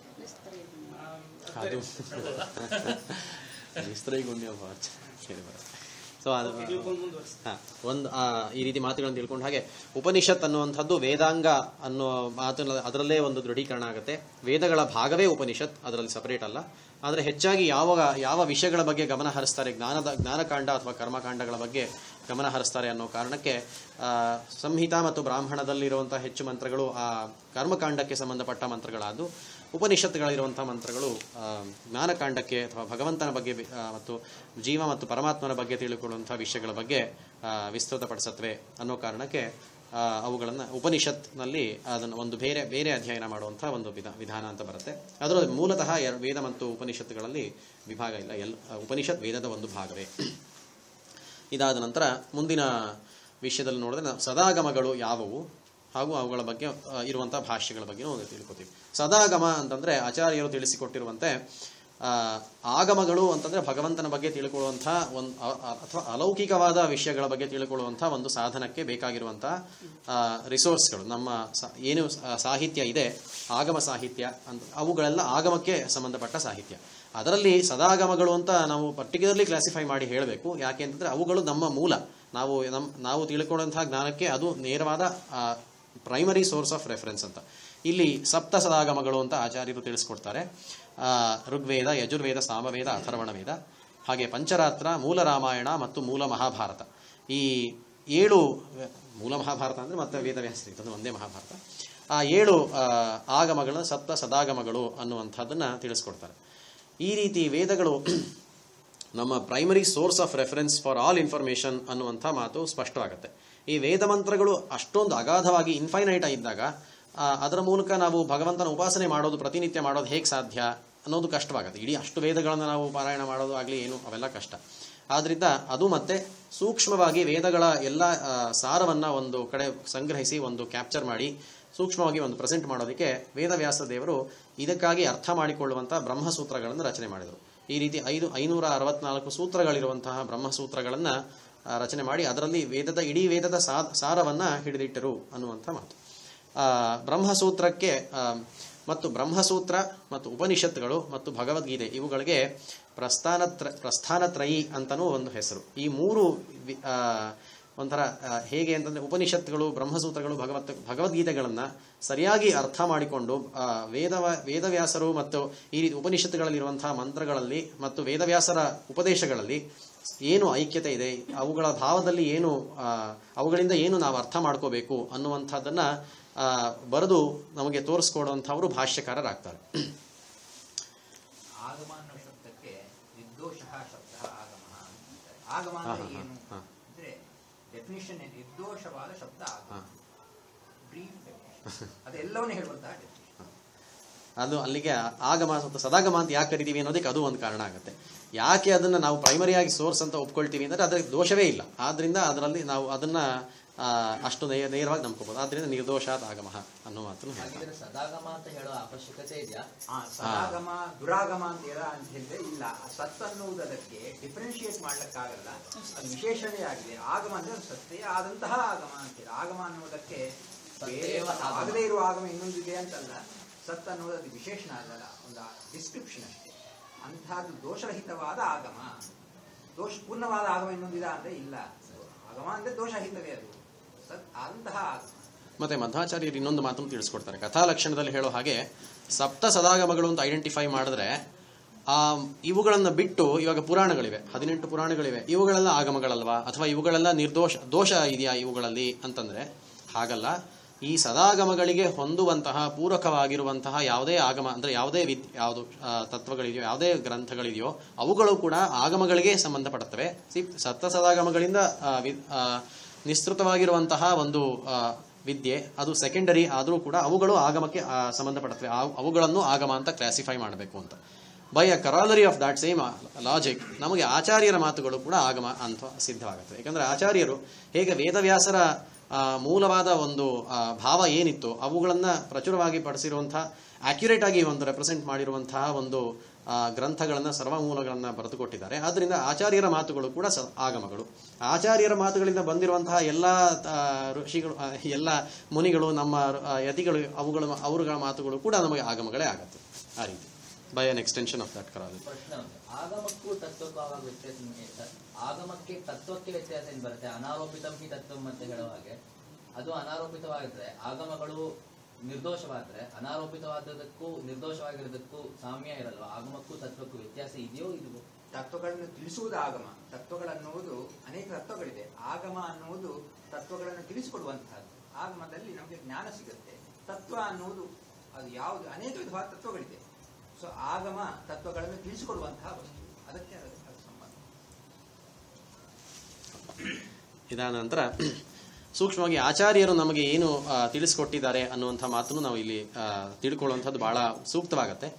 ನಿಸ್ತ್ರೈಗುಣ್ಯ ಸೊ ಅದು ಒಂದು ಈ ರೀತಿ ಮಾತುಗಳನ್ನು ತಿಳ್ಕೊಂಡು ಹಾಗೆ ಉಪನಿಷತ್ ಅನ್ನುವಂಥದ್ದು ವೇದಾಂಗ ಅನ್ನೋ ಮಾತು, ಅದರಲ್ಲೇ ಒಂದು ದೃಢೀಕರಣ ಆಗುತ್ತೆ. ವೇದಗಳ ಭಾಗವೇ ಉಪನಿಷತ್, ಅದರಲ್ಲಿ ಸಪರೇಟ್ ಅಲ್ಲ. ಆದರೆ ಹೆಚ್ಚಾಗಿ ಯಾವ ವಿಷಯಗಳ ಬಗ್ಗೆ ಗಮನ ಹರಿಸ್ತಾರೆ, ಜ್ಞಾನಕಾಂಡ ಅಥವಾ ಕರ್ಮಕಾಂಡಗಳ ಬಗ್ಗೆ ಗಮನ ಹರಿಸ್ತಾರೆ ಅನ್ನೋ ಕಾರಣಕ್ಕೆ ಸಂಹಿತಾ ಮತ್ತು ಬ್ರಾಹ್ಮಣದಲ್ಲಿರುವಂಥ ಹೆಚ್ಚು ಮಂತ್ರಗಳು ಆ ಕರ್ಮಕಾಂಡಕ್ಕೆ ಸಂಬಂಧಪಟ್ಟ ಮಂತ್ರಗಳಾದ್ದು, ಉಪನಿಷತ್ತುಗಳಿರುವಂಥ ಮಂತ್ರಗಳು ಜ್ಞಾನಕಾಂಡಕ್ಕೆ ಅಥವಾ ಭಗವಂತನ ಬಗ್ಗೆ ಮತ್ತು ಜೀವ ಮತ್ತು ಪರಮಾತ್ಮನ ಬಗ್ಗೆ ತಿಳಿದುಕೊಳ್ಳುವಂಥ ವಿಷಯಗಳ ಬಗ್ಗೆ ವಿಸ್ತೃತಪಡಿಸತ್ವೆ ಅನ್ನೋ ಕಾರಣಕ್ಕೆ ಅವುಗಳನ್ನು ಉಪನಿಷತ್ನಲ್ಲಿ ಅದನ್ನು ಒಂದು ಬೇರೆ ಅಧ್ಯಯನ ಮಾಡುವಂಥ ಒಂದು ವಿಧಾನ ಅಂತ ಬರುತ್ತೆ. ಅದರ ಮೂಲತಃ ವೇದ ಮತ್ತು ಉಪನಿಷತ್ತುಗಳಲ್ಲಿ ವಿಭಾಗ ಇಲ್ಲ. ಉಪನಿಷತ್ ವೇದದ ಒಂದು ಭಾಗವೇ. ಇದಾದ ನಂತರ ಮುಂದಿನ ವಿಷಯದಲ್ಲಿ ನೋಡಿದ್ರೆ ಸದಾಗಮಗಳು ಯಾವುವು ಹಾಗೂ ಅವುಗಳ ಬಗ್ಗೆ ಇರುವಂಥ ಭಾಷ್ಯಗಳ ಬಗ್ಗೆ ಒಂದು ತಿಳ್ಕೊತೀವಿ. ಸದಾಗಮ ಅಂತಂದರೆ ಆಚಾರ್ಯರು ತಿಳಿಸಿಕೊಟ್ಟಿರುವಂತೆ ಆಗಮಗಳು ಅಂತಂದರೆ ಭಗವಂತನ ಬಗ್ಗೆ ತಿಳ್ಕೊಳ್ಳುವಂಥ ಒಂದು ಅಥವಾ ಅಲೌಕಿಕವಾದ ವಿಷಯಗಳ ಬಗ್ಗೆ ತಿಳ್ಕೊಳ್ಳುವಂಥ ಒಂದು ಸಾಧನಕ್ಕೆ ಬೇಕಾಗಿರುವಂಥ ರಿಸೋರ್ಸ್ಗಳು. ನಮ್ಮ ಏನು ಸಾಹಿತ್ಯ ಇದೆ, ಆಗಮ ಸಾಹಿತ್ಯ ಅಂತ, ಅವುಗಳೆಲ್ಲ ಆಗಮಕ್ಕೆ ಸಂಬಂಧಪಟ್ಟ ಸಾಹಿತ್ಯ. ಅದರಲ್ಲಿ ಸದಾಗಮಗಳು ಅಂತ ನಾವು ಪರ್ಟಿಕ್ಯುಲರ್ಲಿ ಕ್ಲಾಸಿಫೈ ಮಾಡಿ ಹೇಳಬೇಕು. ಯಾಕೆ ಅಂತಂದರೆ ಅವುಗಳು ನಮ್ಮ ಮೂಲ, ನಾವು ತಿಳ್ಕೊಳ್ಳುವಂಥ ಜ್ಞಾನಕ್ಕೆ ಅದು ನೇರವಾದ ಪ್ರೈಮರಿ ಸೋರ್ಸ್ ಆಫ್ ರೆಫರೆನ್ಸ್ ಅಂತ. ಇಲ್ಲಿ ಸಪ್ತ ಸದಾಗಮಗಳು ಅಂತ ಆಚಾರ್ಯರು ತಿಳಿಸ್ಕೊಡ್ತಾರೆ. ಋಗ್ವೇದ, ಯಜುರ್ವೇದ, ಸಾಮವೇದ, ಅಥರ್ವಣ ವೇದ, ಹಾಗೆ ಪಂಚರಾತ್ರ, ಮೂಲ ರಾಮಾಯಣ ಮತ್ತು ಮೂಲ ಮಹಾಭಾರತ. ಈ 7 ಮೂಲ ಮಹಾಭಾರತ ಅಂದರೆ ಮತ್ತೆ ವೇದವ್ಯಾಸರಿ ಅದು ಒಂದೇ ಮಹಾಭಾರತ. ಆ 7 ಆಗಮಗಳನ್ನ ಸಪ್ತ ಸದಾಗಮಗಳು ಅನ್ನುವಂಥದ್ದನ್ನು ತಿಳಿಸ್ಕೊಡ್ತಾರೆ. ಈ ರೀತಿ ವೇದಗಳು ನಮ್ಮ primary source of reference for all information ಅನ್ನುವಂಥ ಮಾತು ಸ್ಪಷ್ಟವಾಗುತ್ತೆ. ಈ ವೇದ ಮಂತ್ರಗಳು ಅಷ್ಟೊಂದು ಅಗಾಧವಾಗಿ ಇನ್ಫೈನೈಟ್ ಇದ್ದಾಗ ಅದರ ಮೂಲಕ ನಾವು ಭಗವಂತನ ಉಪಾಸನೆ ಮಾಡೋದು, ಪ್ರತಿನಿತ್ಯ ಮಾಡೋದು ಹೇಗೆ ಸಾಧ್ಯ ಅನ್ನೋದು ಕಷ್ಟವಾಗುತ್ತೆ. ಇಡೀ ಅಷ್ಟು ವೇದಗಳನ್ನು ನಾವು ಪಾರಾಯಣ ಮಾಡೋದು ಆಗಲಿ ಏನು, ಅವೆಲ್ಲ ಕಷ್ಟ. ಆದ್ದರಿಂದ ಅದು ಮತ್ತೆ ಸೂಕ್ಷ್ಮವಾಗಿ ವೇದಗಳ ಎಲ್ಲ ಸಾರವನ್ನು ಒಂದು ಕಡೆ ಸಂಗ್ರಹಿಸಿ ಒಂದು ಕ್ಯಾಪ್ಚರ್ ಮಾಡಿ ಸೂಕ್ಷ್ಮವಾಗಿ ಒಂದು ಪ್ರೆಸೆಂಟ್ ಮಾಡೋದಕ್ಕೆ ವೇದವ್ಯಾಸ ದೇವರು ಇದಕ್ಕಾಗಿ ಅರ್ಥ ಮಾಡಿಕೊಳ್ಳುವಂಥ ಬ್ರಹ್ಮಸೂತ್ರಗಳನ್ನು ರಚನೆ ಮಾಡಿದರು. ಈ ರೀತಿ 564 ಸೂತ್ರಗಳಿರುವಂತಹ ಬ್ರಹ್ಮಸೂತ್ರಗಳನ್ನು ರಚನೆ ಮಾಡಿ ಅದರಲ್ಲಿ ಇಡೀ ವೇದದ ಸಾರವನ್ನು ಹಿಡಿದಿಟ್ಟರು ಅನ್ನುವಂಥ ಮಾತು. ಬ್ರಹ್ಮಸೂತ್ರಕ್ಕೆ ಮತ್ತು ಬ್ರಹ್ಮಸೂತ್ರ ಮತ್ತು ಉಪನಿಷತ್ತುಗಳು ಮತ್ತು ಭಗವದ್ಗೀತೆ ಇವುಗಳಿಗೆ ಪ್ರಸ್ಥಾನತ್ರಯಿ ಅಂತಲೂ ಒಂದು ಹೆಸರು. ಈ 3 ಒಂಥರ ಹೇಗೆ ಅಂತಂದರೆ ಉಪನಿಷತ್ತುಗಳು, ಬ್ರಹ್ಮಸೂತ್ರಗಳು, ಭಗವದ್ಗೀತೆಗಳನ್ನು ಸರಿಯಾಗಿ ಅರ್ಥ ಮಾಡಿಕೊಂಡು ವೇದವ್ಯಾಸರು ಮತ್ತು ಈ ರೀತಿ ಉಪನಿಷತ್ತುಗಳಲ್ಲಿರುವಂತಹ ಮಂತ್ರಗಳಲ್ಲಿ ಮತ್ತು ವೇದವ್ಯಾಸರ ಉಪದೇಶಗಳಲ್ಲಿ ಏನು ಐಕ್ಯತೆ ಇದೆ, ಅವುಗಳ ಭಾವದಲ್ಲಿ ಏನು, ಅವುಗಳಿಂದ ಏನು ನಾವು ಅರ್ಥ ಮಾಡ್ಕೋಬೇಕು ಅನ್ನುವಂಥದ್ದನ್ನು ಬರೆದು ನಮಗೆ ತೋರಿಸ್ಕೊಡುವಂಥವರು ಭಾಷ್ಯಕಾರರಾಗ್ತಾರೆ. ಆಗಮ ಅನ್ನೋ ಶಬ್ದಕ್ಕೆ ನಿರ್ದೋಷ ಶಬ್ದ ಆಗಮ. ಆಗಮ ಅಂದ್ರೆ ಏನು ಅಂದ್ರೆ ಡೆಫಿನಿಷನ್, ನಿರ್ದೋಷವಾದ ಶಬ್ದ ಆಗಮ, ಬ್ರೀಫ್ ಡೆಫಿನಿಷನ್, ಅದೆಲ್ಲವನ್ನೂ ಹೇಳುವಂತಹ ಡೆಫಿನಿಷನ್. ಅದು ಅಲ್ಲಿಗೆ ಆಗಮ ಮತ್ತು ಸದಾಗಮ ಅಂತ ಯಾಕೆ ಕರಿತೀವಿ ಅನ್ನೋದಕ್ಕೆ ಅದು ಒಂದು ಕಾರಣ ಆಗುತ್ತೆ. ಯಾಕೆ ಅದನ್ನು ನಾವು ಪ್ರೈಮರಿಯಾಗಿ ಸೋರ್ಸ್ ಅಂತ ಒಪ್ಕೊಳ್ತೀವಿ ಅಂದರೆ ಅದಕ್ಕೆ ದೋಷವೇ ಇಲ್ಲ. ಆದ್ದರಿಂದ ಅದರಲ್ಲಿ ನಾವು ಅದನ್ನು ಅಷ್ಟು ನೇರವಾಗಿ ನಂಬ್ಕೋಬಹುದು. ಆದ್ರಿಂದ ನಿರ್ದೋಷಾತ್ ಆಗಮ ಅನ್ನೋ ಮಾತನ್ನು ಹೇಳ್ತಾರೆ. ಸದಾಗಮ ಅಂತ ಹೇಳೋ ಅವಶ್ಯಕತೆ ಇದೆಯಾ? ಸದಾಗಮ ದುರಾಗಮ ಅಂತ ಹೇಳಿದ್ರೆ ಇಲ್ಲ. ಸತ್ ಅನ್ನುವುದಕ್ಕೆ ಡಿಫ್ರೆನ್ಶಿಯೇಟ್ ಮಾಡ್ಲಿಕ್ಕಾಗಲ್ಲ, ಅದು ವಿಶೇಷಣೆ ಆಗಿದೆ. ಆಗಮ ಅಂದ್ರೆ ಸತ್ತೇ ಆದಂತಹ ಆಗಮ ಅಂತೇಳಿ. ಆಗಮ ಅನ್ನುವುದಕ್ಕೆ ಆಗದೇ ಇರುವ ಆಗಮ ಇನ್ನೊಂದಿದೆ ಅಂತಲ್ಲ. ಸತ್ ಅನ್ನೋದು ಅದು ವಿಶೇಷಣ ಅಲ್ಲಲ್ಲ, ಒಂದು ಡಿಸ್ಕ್ರಿಪ್ಷನ್ ಅಷ್ಟೇ. ಅಂತಹದ್ದು ದೋಷರಹಿತವಾದ ಆಗಮ. ದೋಷಪೂರ್ಣವಾದ ಆಗಮ ಇನ್ನೊಂದಿದ ಅಂದ್ರೆ ಇಲ್ಲ. ಆಗಮ ಅಂದ್ರೆ ದೋಷರಹಿತವೇ ಅದು, ಸತ್ ಅಂತಹ ಆಗಮ. ಮತ್ತೆ ಮಧ್ವಾಚಾರ್ಯರು ಇನ್ನೊಂದು ಮಾತನ್ನು ತಿಳಿಸ್ಕೊಡ್ತಾರೆ. ಕಥಾಲಕ್ಷಣದಲ್ಲಿ ಹೇಳೋ ಹಾಗೆ ಸಪ್ತ ಸದಾಗಮಗಳು ಅಂತ ಐಡೆಂಟಿಫೈ ಮಾಡಿದ್ರೆ ಇವುಗಳನ್ನು ಬಿಟ್ಟು ಇವಾಗ ಪುರಾಣಗಳಿವೆ, 18 ಪುರಾಣಗಳಿವೆ, ಇವುಗಳೆಲ್ಲ ಆಗಮಗಳಲ್ವಾ ಅಥವಾ ಇವುಗಳೆಲ್ಲ ದೋಷ ಇದೆಯಾ ಇವುಗಳಲ್ಲಿ ಅಂತಂದ್ರೆ ಹಾಗಲ್ಲ. ಈ ಸದಾಗಮಗಳಿಗೆ ಹೊಂದುವಂತಹ ಪೂರಕವಾಗಿರುವಂತಹ ಯಾವುದೇ ಆಗಮ ಅಂದರೆ ಯಾವುದೇ ಯಾವುದು ತತ್ವಗಳಿದೆಯೋ, ಯಾವುದೇ ಗ್ರಂಥಗಳಿದೆಯೋ ಅವುಗಳು ಕೂಡ ಆಗಮಗಳಿಗೆ ಸಂಬಂಧಪಡುತ್ತವೆ. ಸಪ್ತ ಸದಾಗಮಗಳಿಂದ ನಿಸ್ತೃತವಾಗಿರುವಂತಹ ಒಂದು ವಿದ್ಯೆ ಅದು ಸೆಕೆಂಡರಿ ಆದರೂ ಕೂಡ ಅವುಗಳು ಆಗಮಕ್ಕೆ ಸಂಬಂಧಪಡುತ್ತವೆ. ಅವುಗಳನ್ನು ಆಗಮ ಅಂತ ಕ್ಲಾಸಿಫೈ ಮಾಡಬೇಕು ಅಂತ. By a corollary of that same logic ನಮಗೆ ಆಚಾರ್ಯರ ಮಾತುಗಳು ಕೂಡ ಆಗಮ ಅಂತ ಸಿದ್ಧವಾಗುತ್ತದೆ. ಯಾಕಂದರೆ ಆಚಾರ್ಯರು ಹೇಗೆ ವೇದವ್ಯಾಸರ ಮೂಲವಾದ ಒಂದು ಭಾವ ಏನಿತ್ತು ಅವುಗಳನ್ನು ಪ್ರಚುರವಾಗಿ ಪಡಿಸಿರುವಂಥ ಆಕ್ಯುರೇಟ್ ಆಗಿ ಒಂದು ರೆಪ್ರೆಸೆಂಟ್ ಮಾಡಿರುವಂತಹ ಒಂದು ಗ್ರಂಥಗಳನ್ನು, ಸರ್ವಮೂಲಗಳನ್ನು ಬರೆದುಕೊಟ್ಟಿದ್ದಾರೆ. ಆದ್ದರಿಂದ ಆಚಾರ್ಯರ ಮಾತುಗಳು ಕೂಡ ಆಗಮಗಳು. ಆಚಾರ್ಯರ ಮಾತುಗಳಿಂದ ಬಂದಿರುವಂತಹ ಎಲ್ಲ ಋಷಿಗಳು, ಎಲ್ಲ ಮುನಿಗಳು, ನಮ್ಮ ಯತಿಗಳು, ಅವರುಗಳ ಮಾತುಗಳು ಕೂಡ ನಮಗೆ ಆಗಮಗಳೇ ಆಗುತ್ತೆ. ಆ ರೀತಿ by an extension of that corollary. ಆಗಮಕ್ಕೂ ತತ್ವಕ್ಕೂ ವ್ಯತ್ಯಾಸ, ಆಗಮಕ್ಕೆ ತತ್ವಕ್ಕೆ ವ್ಯತ್ಯಾಸ ಏನು ಬರುತ್ತೆ? ಅನಾರೋಪಿತಂ ಹಿ ತತ್ವಂ ಅಂತ ಹೇಳುವ ಹಾಗೆ ಅದು ಅನಾರೋಪಿತವಾಗಿದ್ರೆ ಆಗಮಗಳು ನಿರ್ದೋಷವಾದ್ರೆ ಅನಾರೋಪಿತವಾದದಕ್ಕೂ ನಿರ್ದೋಷವಾಗಿರೋದಕ್ಕೂ ಸಾಮ್ಯ ಇರಲ್ವಾ? ಆಗಮಕ್ಕೂ ತತ್ವಕ್ಕೂ ವ್ಯತ್ಯಾಸ ಇದೆಯೋ ಇಲ್ವೋ? ತತ್ವಗಳನ್ನು ತಿಳಿಸುವುದು ಆಗಮ. ತತ್ವಗಳನ್ನುವುದು ಅನೇಕ ತತ್ವಗಳಿದೆ. ಆಗಮ ಅನ್ನುವುದು ತತ್ವಗಳನ್ನು ತಿಳಿಸಿಕೊಡುವಂತಹದ್ದು. ಆಗಮದಲ್ಲಿ ನಮಗೆ ಜ್ಞಾನ ಸಿಗುತ್ತೆ. ತತ್ವ ಅನ್ನುವುದು ಅದು ಯಾವುದು, ಅನೇಕ ವಿಧವಾದ ತತ್ವಗಳಿದೆ. ಸೊ ಆಗಮ ತತ್ವಗಳನ್ನು ತಿಳಿಸಿಕೊಡುವಂತಹ ವಸ್ತು, ಅದಕ್ಕೆ ಅದು ಸಂಬಂಧ. ಇದಾದ ನಂತರ ಸೂಕ್ಷ್ಮವಾಗಿ ಆಚಾರ್ಯರು ನಮಗೆ ಏನು ತಿಳಿಸ್ಕೊಟ್ಟಿದ್ದಾರೆ ಅನ್ನುವಂಥ ಮಾತನ್ನು ನಾವು ಇಲ್ಲಿ ತಿಳ್ಕೊಳ್ಳುವಂಥದ್ದು ಬಹಳ ಸೂಕ್ತವಾಗುತ್ತೆ.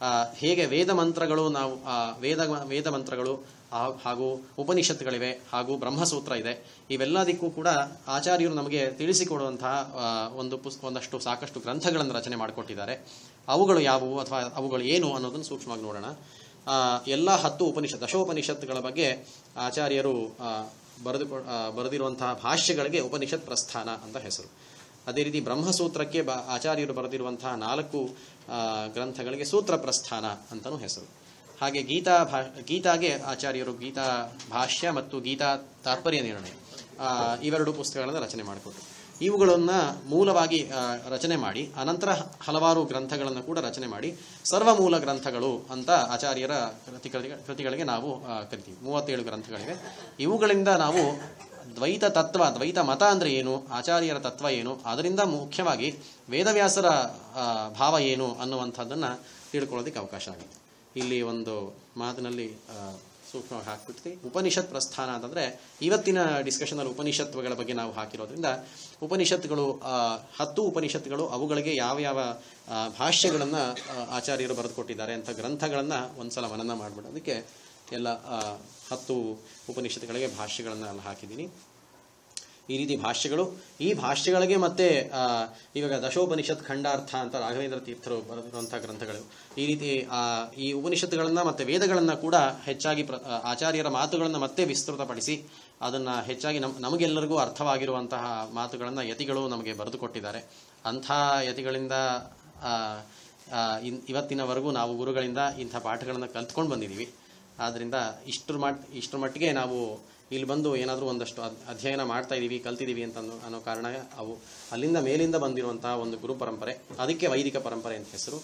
ಹೇಗೆ ವೇದ ಮಂತ್ರಗಳು ನಾವು ವೇದ ಮಂತ್ರಗಳು ಹಾಗೂ ಉಪನಿಷತ್ತುಗಳಿವೆ, ಹಾಗೂ ಬ್ರಹ್ಮಸೂತ್ರ ಇದೆ, ಇವೆಲ್ಲದಕ್ಕೂ ಕೂಡ ಆಚಾರ್ಯರು ನಮಗೆ ತಿಳಿಸಿಕೊಡುವಂತಹ ಒಂದಷ್ಟು ಸಾಕಷ್ಟು ಗ್ರಂಥಗಳನ್ನು ರಚನೆ ಮಾಡಿಕೊಟ್ಟಿದ್ದಾರೆ. ಅವುಗಳು ಯಾವುವು ಅಥವಾ ಅವುಗಳು ಏನು ಅನ್ನೋದನ್ನು ಸೂಕ್ಷ್ಮವಾಗಿ ನೋಡೋಣ. ಎಲ್ಲ 10 ದಶೋಪನಿಷತ್ತುಗಳ ಬಗ್ಗೆ ಆಚಾರ್ಯರು ಬರೆದಿರುವಂತಹ ಭಾಷ್ಯಗಳಿಗೆ ಉಪನಿಷತ್ ಪ್ರಸ್ಥಾನ ಅಂತ ಹೆಸರು. ಅದೇ ರೀತಿ ಬ್ರಹ್ಮಸೂತ್ರಕ್ಕೆ ಆಚಾರ್ಯರು ಬರೆದಿರುವಂತಹ 4 ಗ್ರಂಥಗಳಿಗೆ ಸೂತ್ರ ಪ್ರಸ್ಥಾನ ಅಂತಲೂ ಹೆಸರು. ಹಾಗೆ ಗೀತಾಗೆ ಆಚಾರ್ಯರು ಗೀತಾ ಭಾಷ್ಯ ಮತ್ತು ಗೀತಾ ತಾತ್ಪರ್ಯ ನಿರ್ಣಯ ಇವೆರಡು ಪುಸ್ತಕಗಳನ್ನು ರಚನೆ ಮಾಡಿಕೊಟ್ರು. ಇವುಗಳನ್ನು ಮೂಲವಾಗಿ ರಚನೆ ಮಾಡಿ ಅನಂತರ ಹಲವಾರು ಗ್ರಂಥಗಳನ್ನು ಕೂಡ ರಚನೆ ಮಾಡಿ ಸರ್ವಮೂಲ ಗ್ರಂಥಗಳು ಅಂತ ಆಚಾರ್ಯರ ಕೃತಿಗಳಿಗೆ ನಾವು ಕರಿತೀವಿ. 37 ಗ್ರಂಥಗಳಿವೆ. ಇವುಗಳಿಂದ ನಾವು ದ್ವೈತ ಮತ ಅಂದರೆ ಏನು, ಆಚಾರ್ಯರ ತತ್ವ ಏನು, ಅದರಿಂದ ಮುಖ್ಯವಾಗಿ ವೇದವ್ಯಾಸರ ಭಾವ ಏನು ಅನ್ನುವಂಥದ್ದನ್ನು ತಿಳ್ಕೊಳ್ಳೋದಕ್ಕೆ ಅವಕಾಶ ಆಗುತ್ತೆ. ಇಲ್ಲಿ ಒಂದು ಮಾತಿನಲ್ಲಿ ಸೂಕ್ಷ್ಮವಾಗಿ ಹಾಕ್ಬಿಡ್ತೀವಿ. ಉಪನಿಷತ್ ಪ್ರಸ್ಥಾನ ಅಂತಂದರೆ ಇವತ್ತಿನ ಡಿಸ್ಕಷನಲ್ಲಿ ಉಪನಿಷತ್ತುಗಳ ಬಗ್ಗೆ ನಾವು ಹಾಕಿರೋದ್ರಿಂದ ಉಪನಿಷತ್ತುಗಳು 10 ಉಪನಿಷತ್ತುಗಳು ಅವುಗಳಿಗೆ ಯಾವ ಭಾಷ್ಯಗಳನ್ನು ಆಚಾರ್ಯರು ಬರೆದುಕೊಟ್ಟಿದ್ದಾರೆ ಅಂತ ಗ್ರಂಥಗಳನ್ನು ಒಂದ್ಸಲ ಮನನ ಮಾಡಿಬಿಡೋದಕ್ಕೆ ಎಲ್ಲ 10 ಉಪನಿಷತ್ತುಗಳಿಗೆ ಭಾಷ್ಯಗಳನ್ನು ಎಲ್ಲ ಹಾಕಿದ್ದೀನಿ. ಈ ರೀತಿ ಈ ಭಾಷ್ಯಗಳಿಗೆ ಮತ್ತೆ ಇವಾಗ ದಶೋಪನಿಷತ್ ಖಂಡಾರ್ಥ ಅಂತ ರಾಘವೇಂದ್ರ ತೀರ್ಥರು ಬರೆದಿರುವಂಥ ಗ್ರಂಥಗಳು. ಈ ರೀತಿ ಈ ಉಪನಿಷತ್ತುಗಳನ್ನು ಮತ್ತು ವೇದಗಳನ್ನು ಕೂಡ ಹೆಚ್ಚಾಗಿ ಆಚಾರ್ಯರ ಮಾತುಗಳನ್ನು ಮತ್ತೆ ವಿಸ್ತೃತಪಡಿಸಿ ಅದನ್ನು ಹೆಚ್ಚಾಗಿ ನಮಗೆಲ್ಲರಿಗೂ ಅರ್ಥವಾಗಿರುವಂತಹ ಮಾತುಗಳನ್ನು ಯತಿಗಳು ನಮಗೆ ಬರೆದುಕೊಟ್ಟಿದ್ದಾರೆ. ಅಂಥ ಯತಿಗಳಿಂದ ಇವತ್ತಿನವರೆಗೂ ನಾವು ಗುರುಗಳಿಂದ ಇಂಥ ಪಾಠಗಳನ್ನು ಕಲ್ತ್ಕೊಂಡು ಬಂದಿದ್ದೀವಿ. ಆದ್ದರಿಂದ ಇಷ್ಟರ ಮಟ್ಟಿಗೆ ನಾವು ಇಲ್ಲಿ ಬಂದು ಏನಾದರೂ ಒಂದಷ್ಟು ಅಧ್ಯಯನ ಮಾಡ್ತಾ ಇದ್ದೀವಿ, ಕಲ್ತಿದ್ದೀವಿ ಅನ್ನೋ ಕಾರಣ ಅವು ಅಲ್ಲಿಂದ ಮೇಲಿಂದ ಬಂದಿರುವಂತಹ ಒಂದು ಗುರು ಪರಂಪರೆ, ಅದಕ್ಕೆ ವೈದಿಕ ಪರಂಪರೆ ಅಂತ ಹೆಸರು.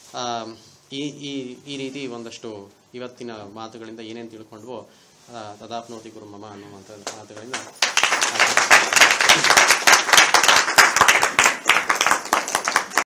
ಈ ರೀತಿ ಒಂದಷ್ಟು ಇವತ್ತಿನ ಮಾತುಗಳಿಂದ ಏನೇನು ತಿಳ್ಕೊಂಡ್ವೋ ತದಾಪ್ನೋತಿ ಗುರು ಮಮ ಅನ್ನುವಂಥ ಮಾತುಗಳಿಂದ